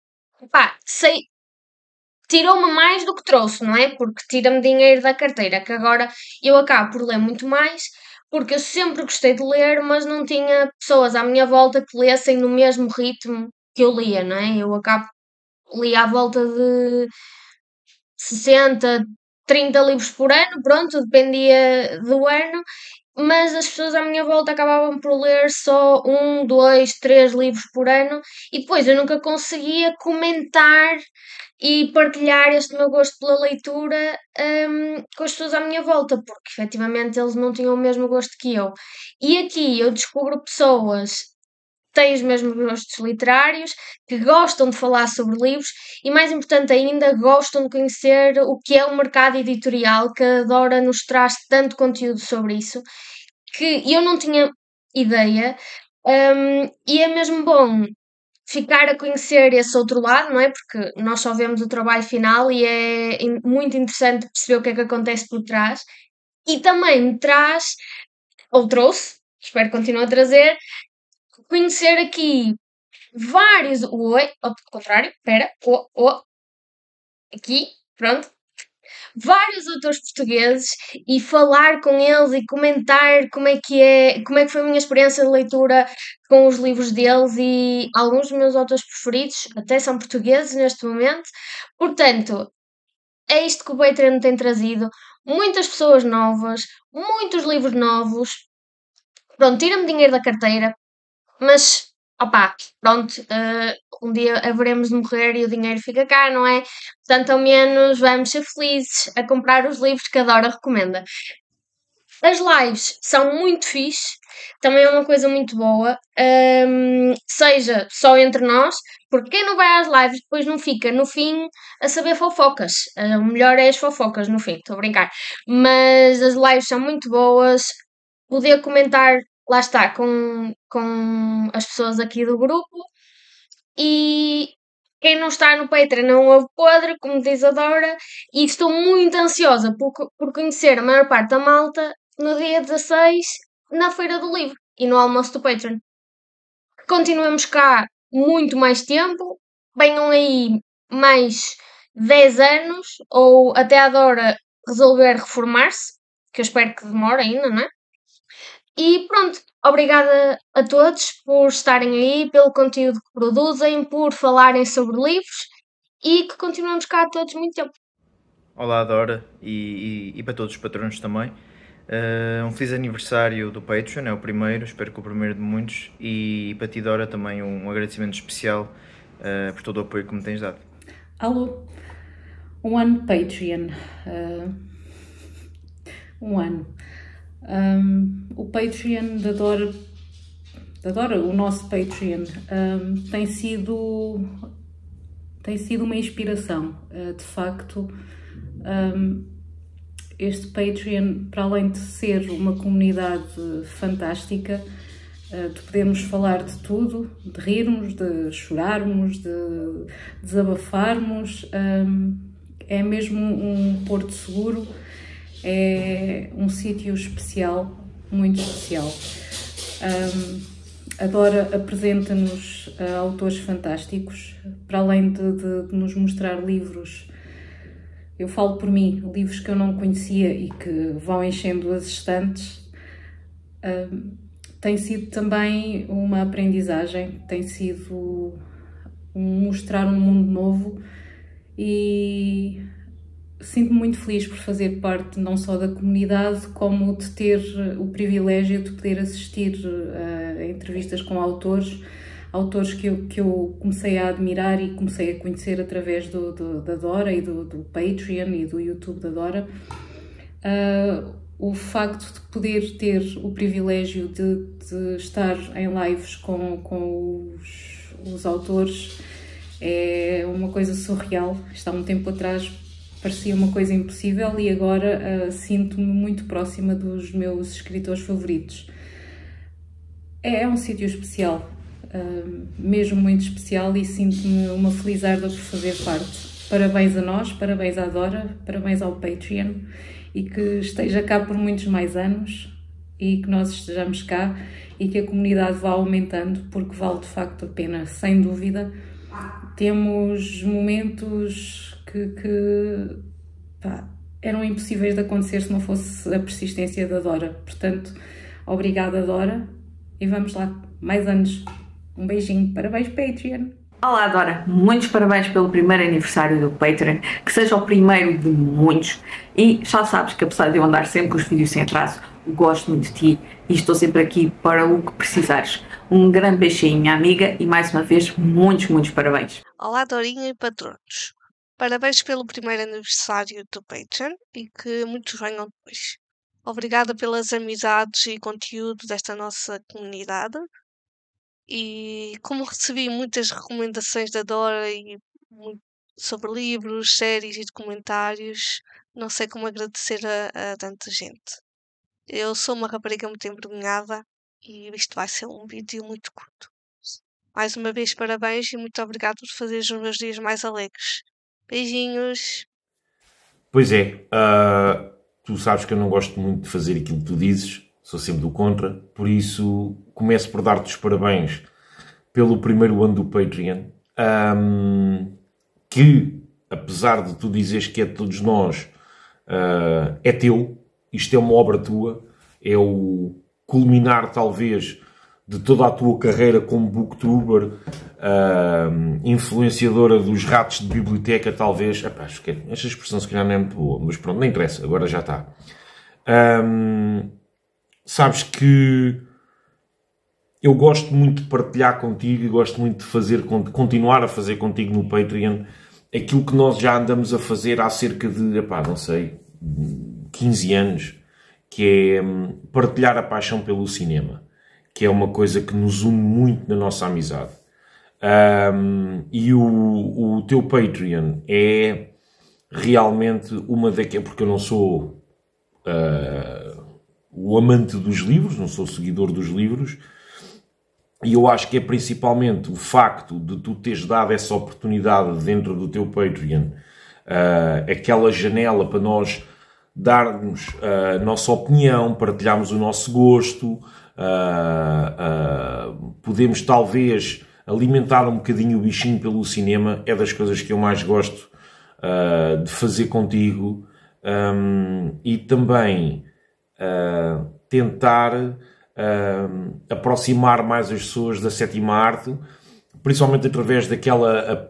[SPEAKER 23] tirou-me mais do que trouxe, não é? Porque tira-me dinheiro da carteira, que agora eu acabo por ler muito mais, porque eu sempre gostei de ler, mas não tinha pessoas à minha volta que lessem no mesmo ritmo que eu lia, não é? Eu lia à volta de 60, 30 livros por ano, pronto, dependia do ano. mas as pessoas à minha volta acabavam por ler só 1, 2, 3 livros por ano e depois eu nunca conseguia comentar e partilhar este meu gosto pela leitura com as pessoas à minha volta, porque efetivamente eles não tinham o mesmo gosto que eu. E aqui eu descubro pessoas que têm os mesmos gostos literários, que gostam de falar sobre livros e, mais importante ainda, gostam de conhecer o que é o mercado editorial, que a Dora nos traz tanto conteúdo sobre isso, que eu não tinha ideia, e é mesmo bom ficar a conhecer esse outro lado, não é? Porque nós só vemos o trabalho final e é muito interessante perceber o que é que acontece por trás. E também me traz, ou trouxe, espero que continue a trazer, conhecer aqui vários. Oi, ao contrário, espera, aqui, pronto. Vários autores portugueses e falar com eles e comentar como é que foi a minha experiência de leitura com os livros deles, e alguns dos meus autores preferidos até são portugueses neste momento. Portanto, é isto que o Patreon tem trazido. Muitas pessoas novas, muitos livros novos. Pronto, tira-me dinheiro da carteira, mas, opá, pronto, um dia haveremos de morrer e o dinheiro fica cá, não é? Portanto, ao menos vamos ser felizes a comprar os livros que a Dora recomenda. As lives são muito fixe, também é uma coisa muito boa, seja só entre nós, porque quem não vai às lives depois não fica no fim a saber fofocas. O melhor é as fofocas no fim, estou a brincar. Mas as lives são muito boas, poder comentar, lá está, com as pessoas aqui do grupo. E quem não está no Patreon não ouve podre, como diz a Dora, e estou muito ansiosa por conhecer a maior parte da malta no dia 16, na Feira do Livro e no almoço do Patreon. Continuemos cá muito mais tempo, venham aí mais 10 anos, ou até a Dora resolver reformar-se, que eu espero que demore ainda, não é? E pronto, obrigada a todos por estarem aí, pelo conteúdo que produzem, por falarem sobre livros, e que continuemos cá todos muito tempo.
[SPEAKER 1] Olá, Dora, e para todos os patronos também. Um feliz aniversário do Patreon, é o primeiro, espero que o primeiro de muitos, e para ti, Dora, também um agradecimento especial por todo o apoio que me tens dado.
[SPEAKER 4] Alô, um ano de Patreon, um ano. O Patreon da Dora, o nosso Patreon, tem sido uma inspiração. De facto, este Patreon, para além de ser uma comunidade fantástica, de podermos falar de tudo, de rirmos, de chorarmos, de desabafarmos, é mesmo um porto seguro. É um sítio especial, muito especial. A Dora apresenta-nos autores fantásticos, para além de nos mostrar livros. Eu falo por mim, livros que eu não conhecia e que vão enchendo as estantes. Tem sido também uma aprendizagem, tem sido mostrar um mundo novo, e sinto-me muito feliz por fazer parte não só da comunidade, como de ter o privilégio de poder assistir a entrevistas com autores que eu comecei a admirar e comecei a conhecer através da Dora e do Patreon e do YouTube da Dora. O facto de poder ter o privilégio de estar em lives com os autores é uma coisa surreal. Está há um tempo atrás parecia uma coisa impossível e agora sinto-me muito próxima dos meus escritores favoritos. É um sítio especial, mesmo muito especial, e sinto-me uma felizarda por fazer parte. Parabéns a nós, parabéns à Dora, parabéns ao Patreon, e que esteja cá por muitos mais anos, e que nós estejamos cá e que a comunidade vá aumentando, porque vale de facto a pena, sem dúvida. Temos momentos que eram impossíveis de acontecer se não fosse a persistência da Dora. Portanto, obrigada, Dora, e vamos lá, mais anos. Um beijinho, parabéns, Patreon!
[SPEAKER 3] Olá, Dora! Muitos parabéns pelo primeiro aniversário do Patreon, que seja o primeiro de muitos. E já sabes que, apesar de eu andar sempre com os vídeos sem atraso, gosto muito de ti e estou sempre aqui para o que precisares. Um grande beijinho, minha amiga, e mais uma vez, muitos parabéns.
[SPEAKER 5] Olá, Dorinha e patronos. Parabéns pelo primeiro aniversário do Patreon e que muitos venham depois. Obrigada pelas amizades e conteúdo desta nossa comunidade. E como recebi muitas recomendações da Dora sobre livros, séries e documentários, não sei como agradecer a tanta gente. Eu sou uma rapariga muito envergonhada e isto vai ser um vídeo muito curto. Mais uma vez, parabéns e muito obrigado por fazeres os meus dias mais alegres. Beijinhos!
[SPEAKER 6] Pois é, tu sabes que eu não gosto muito de fazer aquilo que tu dizes, sou sempre do contra, por isso começo por dar-te os parabéns pelo primeiro ano do Patreon, que, apesar de tu dizeres que é de todos nós, é teu, isto é uma obra tua, é o culminar, talvez, de toda a tua carreira como booktuber, influenciadora dos ratos de biblioteca, talvez. Acho que esta expressão se calhar não é muito boa, mas pronto, não interessa, agora já está. Sabes que eu gosto muito de partilhar contigo e gosto muito de continuar a fazer contigo no Patreon aquilo que nós já andamos a fazer há cerca de, não sei, 15 anos, que é partilhar a paixão pelo cinema, que é uma coisa que nos une muito na nossa amizade. E o teu Patreon é realmente uma daquelas, porque eu não sou o amante dos livros, não sou seguidor dos livros, e eu acho que é principalmente o facto de tu teres dado essa oportunidade dentro do teu Patreon, aquela janela para nós darmos a nossa opinião, partilharmos o nosso gosto, podemos talvez alimentar um bocadinho o bichinho pelo cinema, é das coisas que eu mais gosto de fazer contigo, e também tentar aproximar mais as pessoas da sétima arte, principalmente através daquela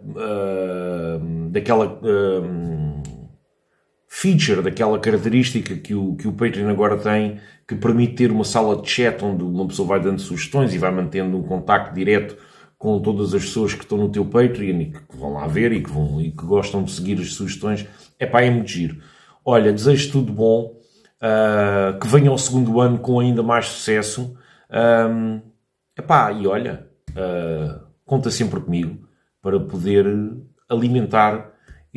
[SPEAKER 6] feature, daquela característica que o Patreon agora tem, que permite ter uma sala de chat onde uma pessoa vai dando sugestões e vai mantendo um contacto direto com todas as pessoas que estão no teu Patreon e que vão lá ver e que gostam de seguir as sugestões. É muito giro. Olha, desejo tudo bom, que venha ao segundo ano com ainda mais sucesso. E olha, conta sempre comigo para poder alimentar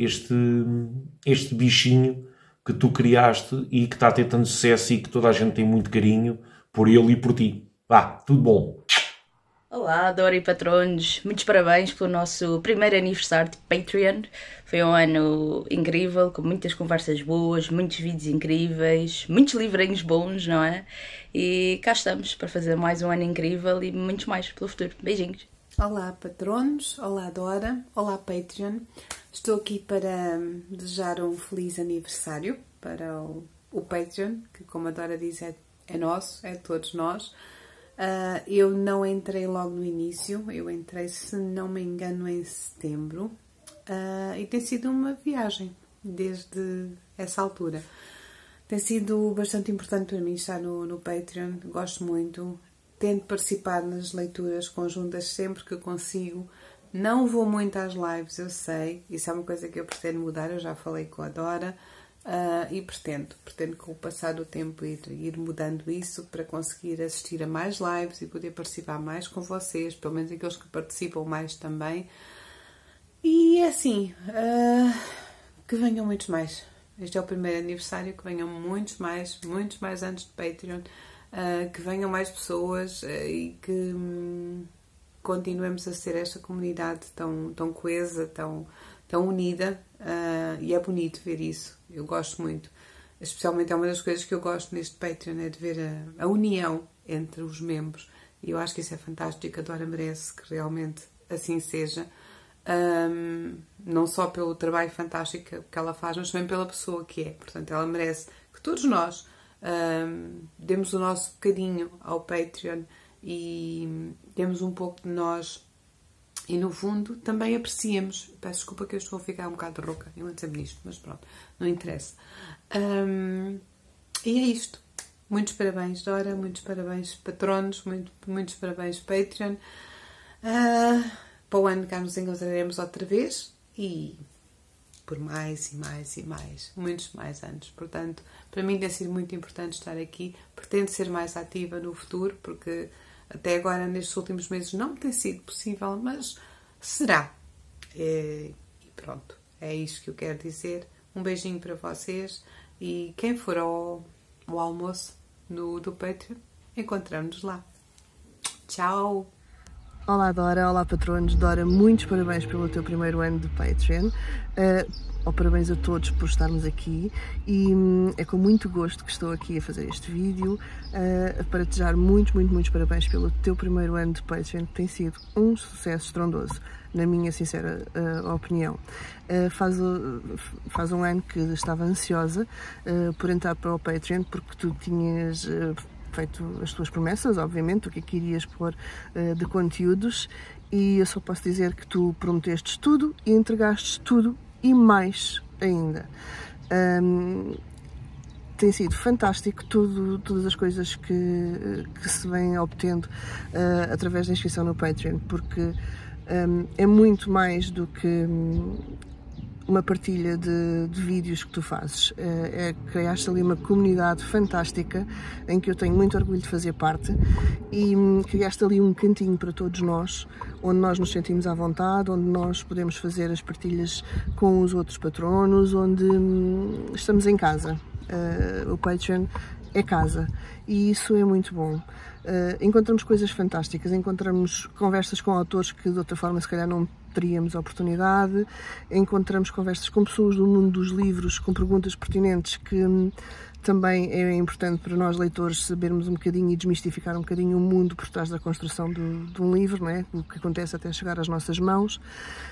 [SPEAKER 6] este bichinho que tu criaste e que está a ter tanto sucesso e que toda a gente tem muito carinho por ele e por ti. Tudo bom.
[SPEAKER 24] Olá, Dora e patronos, muitos parabéns pelo nosso primeiro aniversário de Patreon. Foi um ano incrível, com muitas conversas boas, muitos vídeos incríveis, muitos livrinhos bons, não é? E cá estamos para fazer mais um ano incrível e muitos mais pelo futuro. Beijinhos!
[SPEAKER 25] Olá, patronos, olá, Dora, olá, Patreon. Estou aqui para desejar um feliz aniversário para o Patreon, que, como a Dora diz, é nosso, é de todos nós. Eu não entrei logo no início, eu entrei, se não me engano, em setembro, e tem sido uma viagem desde essa altura. Tem sido bastante importante para mim estar no Patreon, gosto muito, tento participar nas leituras conjuntas sempre que consigo. Não vou muito às lives, eu sei, isso é uma coisa que eu pretendo mudar, eu já falei com a Dora. E pretendo com o passar do tempo ir mudando isso para conseguir assistir a mais lives e poder participar mais com vocês, pelo menos aqueles que participam mais também. E assim, que venham muitos mais. Este é o primeiro aniversário, que venham muitos mais anos de Patreon, que venham mais pessoas e que continuemos a ser esta comunidade tão coesa, tão unida, e é bonito ver isso. Eu gosto muito, especialmente é uma das coisas que eu gosto neste Patreon, é de ver a união entre os membros, e eu acho que isso é fantástico. A Dora merece que realmente assim seja, não só pelo trabalho fantástico que ela faz, mas também pela pessoa que é. Portanto, ela merece que todos nós demos o nosso bocadinho ao Patreon e demos um pouco de nós E no fundo também apreciamos. Peço desculpa que eu estou a ficar um bocado rouca, eu ando sempre nisto, mas pronto, não interessa. E é isto. Muitos parabéns, Dora, muitos parabéns, patronos, muitos parabéns, Patreon. Para o ano cá nos encontraremos outra vez e por mais e mais e mais, muitos mais anos. Portanto, para mim tem sido muito importante estar aqui. Pretendo ser mais ativa no futuro, porque até agora, nestes últimos meses, não tem sido possível, mas será. E pronto, é isto que eu quero dizer. Um beijinho para vocês e quem for ao almoço do Patreon, encontramos-nos lá. Tchau!
[SPEAKER 2] Olá Dora, olá patronos. Dora, muitos parabéns pelo teu primeiro ano de Patreon. Parabéns a todos por estarmos aqui e é com muito gosto que estou aqui a fazer este vídeo para te desejar muitos parabéns pelo teu primeiro ano de Patreon, que tem sido um sucesso estrondoso, na minha sincera opinião. Faz um ano que estava ansiosa por entrar para o Patreon, porque tu tinhas feito as tuas promessas, obviamente, o que é que irias pôr de conteúdos, e eu só posso dizer que tu prometeste tudo e entregaste tudo e mais ainda. Tem sido fantástico todas as coisas que se vêm obtendo através da inscrição no Patreon, porque é muito mais do que uma partilha de vídeos que tu fazes. Criaste ali uma comunidade fantástica em que eu tenho muito orgulho de fazer parte, e criaste ali um cantinho para todos nós, onde nós nos sentimos à vontade, onde nós podemos fazer as partilhas com os outros patronos, onde estamos em casa. O Patreon é casa e isso é muito bom. Encontramos coisas fantásticas, encontramos conversas com autores que de outra forma se calhar não teríamos oportunidade, encontramos conversas com pessoas do mundo dos livros com perguntas pertinentes, que também é importante para nós leitores sabermos um bocadinho e desmistificar um bocadinho o mundo por trás da construção de um livro, não é? O que acontece até chegar às nossas mãos.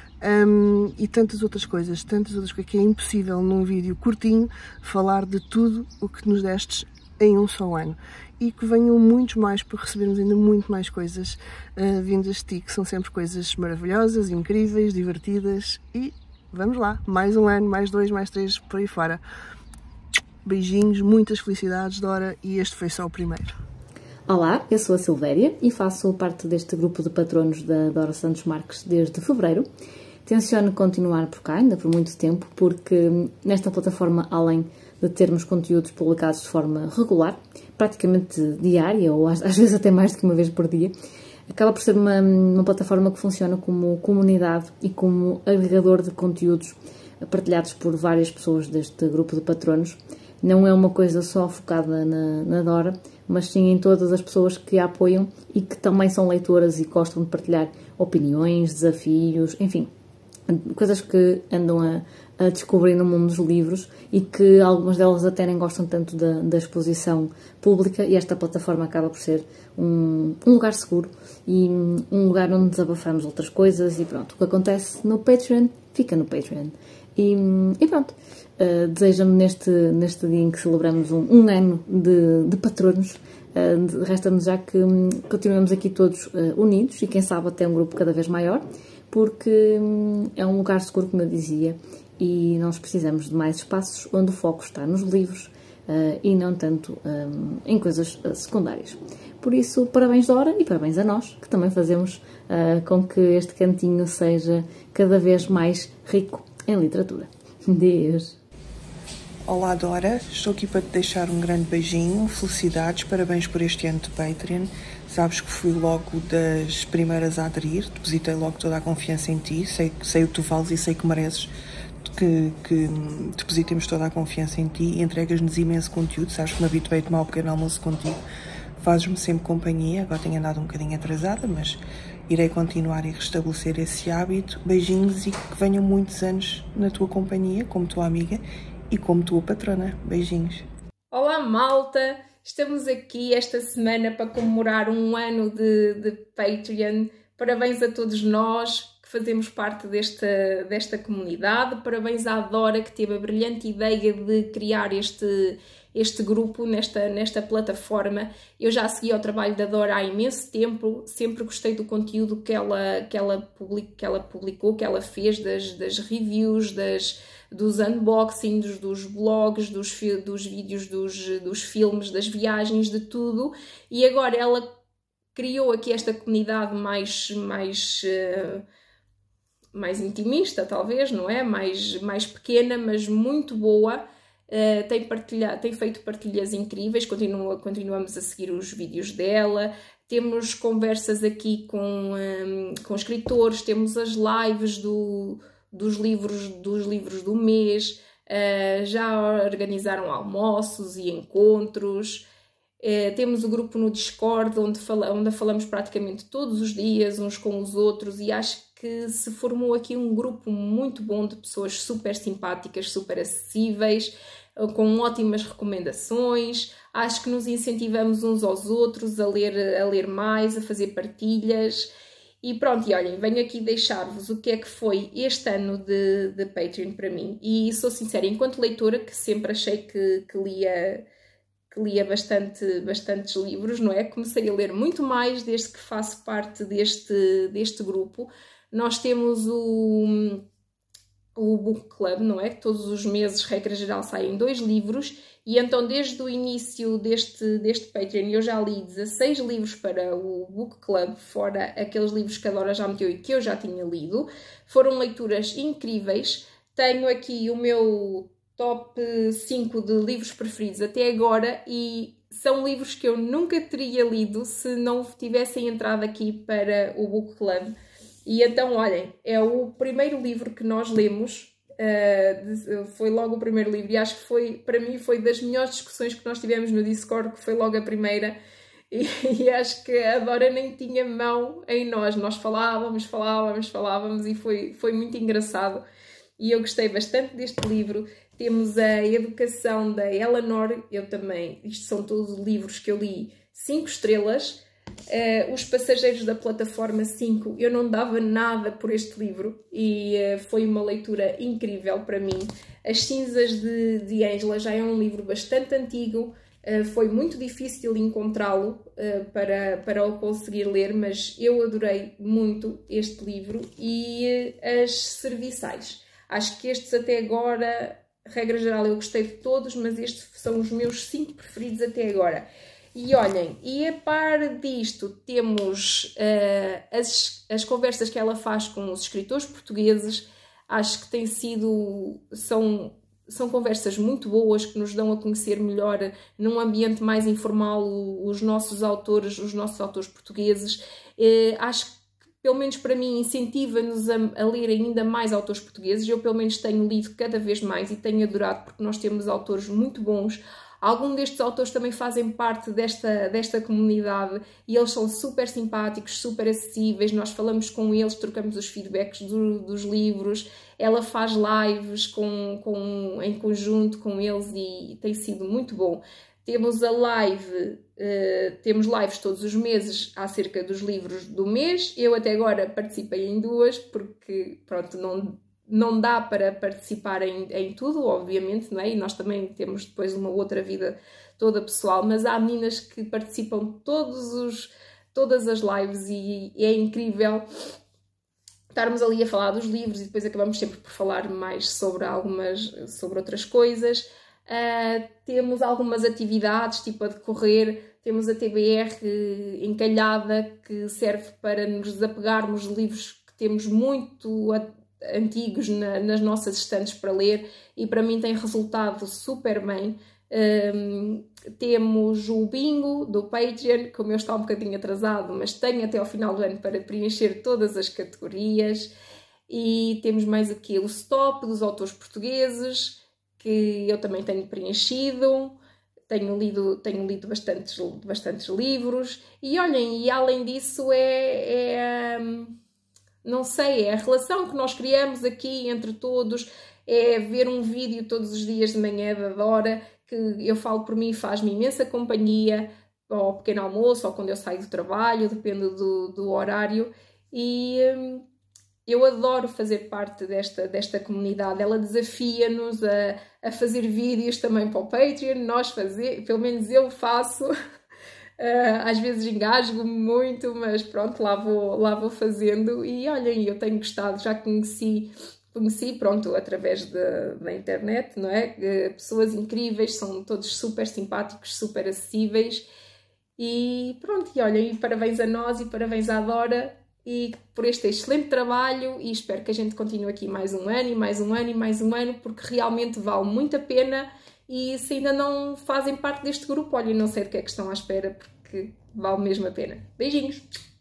[SPEAKER 2] E tantas outras coisas que é impossível num vídeo curtinho falar de tudo o que nos destes em um só ano, e que venham muitos mais para recebermos ainda muito mais coisas vindas de ti, que são sempre coisas maravilhosas, incríveis, divertidas, e vamos lá, mais um ano, mais 2, mais 3, por aí fora. Beijinhos, muitas felicidades, Dora, e este foi só o primeiro.
[SPEAKER 7] Olá, eu sou a Silvéria e faço parte deste grupo de patronos da Dora Santos Marques desde fevereiro. Tenciono continuar por cá, ainda por muito tempo, porque nesta plataforma, além de termos conteúdos publicados de forma regular, praticamente diária, ou às vezes até mais do que uma vez por dia, acaba por ser uma plataforma que funciona como comunidade e como agregador de conteúdos partilhados por várias pessoas deste grupo de patronos. Não é uma coisa só focada na Dora, mas sim em todas as pessoas que a apoiam e que também são leitoras e gostam de partilhar opiniões, desafios, enfim, coisas que andam a descobrir no mundo dos livros, e que algumas delas até nem gostam tanto da exposição pública, e esta plataforma acaba por ser um lugar seguro e um lugar onde desabafamos outras coisas, e pronto, o que acontece no Patreon fica no Patreon. E pronto, desejo-me neste dia em que celebramos um ano de patronos, resta-nos já que continuemos aqui todos unidos, e quem sabe até um grupo cada vez maior, porque é um lugar seguro, como eu dizia, e nós precisamos de mais espaços onde o foco está nos livros e não tanto em coisas secundárias. Por isso, parabéns Dora e parabéns a nós, que também fazemos com que este cantinho seja cada vez mais rico em literatura. Deus!
[SPEAKER 19] Olá Dora, estou aqui para te deixar um grande beijinho, felicidades, parabéns por este ano de Patreon. Sabes que fui logo das primeiras a aderir, depositei logo toda a confiança em ti, sei o que tu falas e sei que mereces que depositemos toda a confiança em ti, e entregas-nos imenso conteúdo. Sabes que me habituei a tomar um pequeno almoço contigo, fazes-me sempre companhia. Agora tenho andado um bocadinho atrasada, mas irei continuar e restabelecer esse hábito. Beijinhos e que venham muitos anos na tua companhia, como tua amiga e como tua patrona. Beijinhos.
[SPEAKER 8] Olá malta, estamos aqui esta semana para comemorar um ano de Patreon. Parabéns a todos nós que fazemos parte desta comunidade. Parabéns à Dora, que teve a brilhante ideia de criar este grupo nesta plataforma. Eu já segui o trabalho da Dora há imenso tempo, sempre gostei do conteúdo que ela publicou, que ela fez, das reviews, dos unboxings, dos blogs, dos vídeos, dos filmes, das viagens, de tudo. E agora ela criou aqui esta comunidade mais intimista, talvez, não é? Mais pequena, mas muito boa. Tem feito partilhas incríveis, continuamos a seguir os vídeos dela. Temos conversas aqui com escritores, temos as lives dos livros do mês, já organizaram almoços e encontros. Temos o grupo no Discord, onde falamos praticamente todos os dias uns com os outros, e acho que se formou aqui um grupo muito bom de pessoas super simpáticas, super acessíveis, com ótimas recomendações. Acho que nos incentivamos uns aos outros a ler mais, a fazer partilhas. E pronto, e olhem, venho aqui deixar-vos o que é que foi este ano de Patreon para mim. E sou sincera, enquanto leitora, que sempre achei que lia bastantes livros, não é? Comecei a ler muito mais desde que faço parte deste grupo. Nós temos o Book Club, não é? Que todos os meses, regra geral, saem 2 livros, e então desde o início deste Patreon eu já li 16 livros para o Book Club, fora aqueles livros que a Dora já meteu e que eu já tinha lido. Foram leituras incríveis. Tenho aqui o meu top 5 de livros preferidos até agora, e são livros que eu nunca teria lido se não tivessem entrado aqui para o Book Club. E então, olhem, é o primeiro livro que nós lemos, foi logo o primeiro livro, e acho que para mim foi das melhores discussões que nós tivemos no Discord, que foi logo a primeira, e acho que a Dora nem tinha mão em nós falávamos, e foi muito engraçado, e eu gostei bastante deste livro. Temos a Educação da Eleanor, eu também, isto são todos livros que eu li 5 estrelas. Os Passageiros da Plataforma 5, eu não dava nada por este livro, e foi uma leitura incrível para mim. As Cinzas de Angela já é um livro bastante antigo, foi muito difícil encontrá-lo para o conseguir ler, mas eu adorei muito este livro. E As Serviçais, acho que estes até agora, regra geral, eu gostei de todos, mas estes são os meus 5 preferidos até agora. E olhem, e a par disto temos as conversas que ela faz com os escritores portugueses. Acho que são conversas muito boas, que nos dão a conhecer melhor, num ambiente mais informal, os nossos autores portugueses. Acho que, pelo menos para mim, incentiva-nos a ler ainda mais autores portugueses. Eu, pelo menos, tenho lido cada vez mais e tenho adorado, porque nós temos autores muito bons. Alguns destes autores também fazem parte desta comunidade, e eles são super simpáticos, super acessíveis. Nós falamos com eles, trocamos os feedbacks dos livros. Ela faz lives em conjunto com eles, e tem sido muito bom. Temos temos lives todos os meses acerca dos livros do mês. Eu até agora participei em 2, porque pronto, não dá para participar em tudo, obviamente, não é? E nós também temos depois uma outra vida toda pessoal, mas há meninas que participam todas as lives, e é incrível estarmos ali a falar dos livros, e depois acabamos sempre por falar mais sobre outras coisas. Temos algumas atividades, tipo a de correr. Temos a TBR encalhada, que serve para nos desapegarmos de livros que temos muito antigos nas nossas estantes para ler, e para mim tem resultado super bem. Temos o bingo do Patreon, que o meu está um bocadinho atrasado, mas tenho até ao final do ano para preencher todas as categorias. E temos mais aqui o stop dos autores portugueses, que eu também tenho preenchido. Tenho lido bastantes livros. E olhem, e além disso não sei, é a relação que nós criamos aqui entre todos, é ver um vídeo todos os dias de manhã da Dora, que eu falo por mim, faz-me imensa companhia, ao pequeno almoço, ou quando eu saio do trabalho, depende do horário. E Eu adoro fazer parte desta comunidade, ela desafia-nos a fazer vídeos também para o Patreon, pelo menos eu faço, às vezes engasgo-me muito, mas pronto, lá vou fazendo e olhem, eu tenho gostado, já conheci pronto, através da internet, não é? Pessoas incríveis, são todos super simpáticos, super acessíveis e pronto, e olhem, parabéns a nós e parabéns à Dora e por este excelente trabalho e espero que a gente continue aqui mais um ano e mais um ano e mais um ano porque realmente vale muito a pena e se ainda não fazem parte deste grupo, olhem, não sei do que é que estão à espera porque vale mesmo a pena. Beijinhos!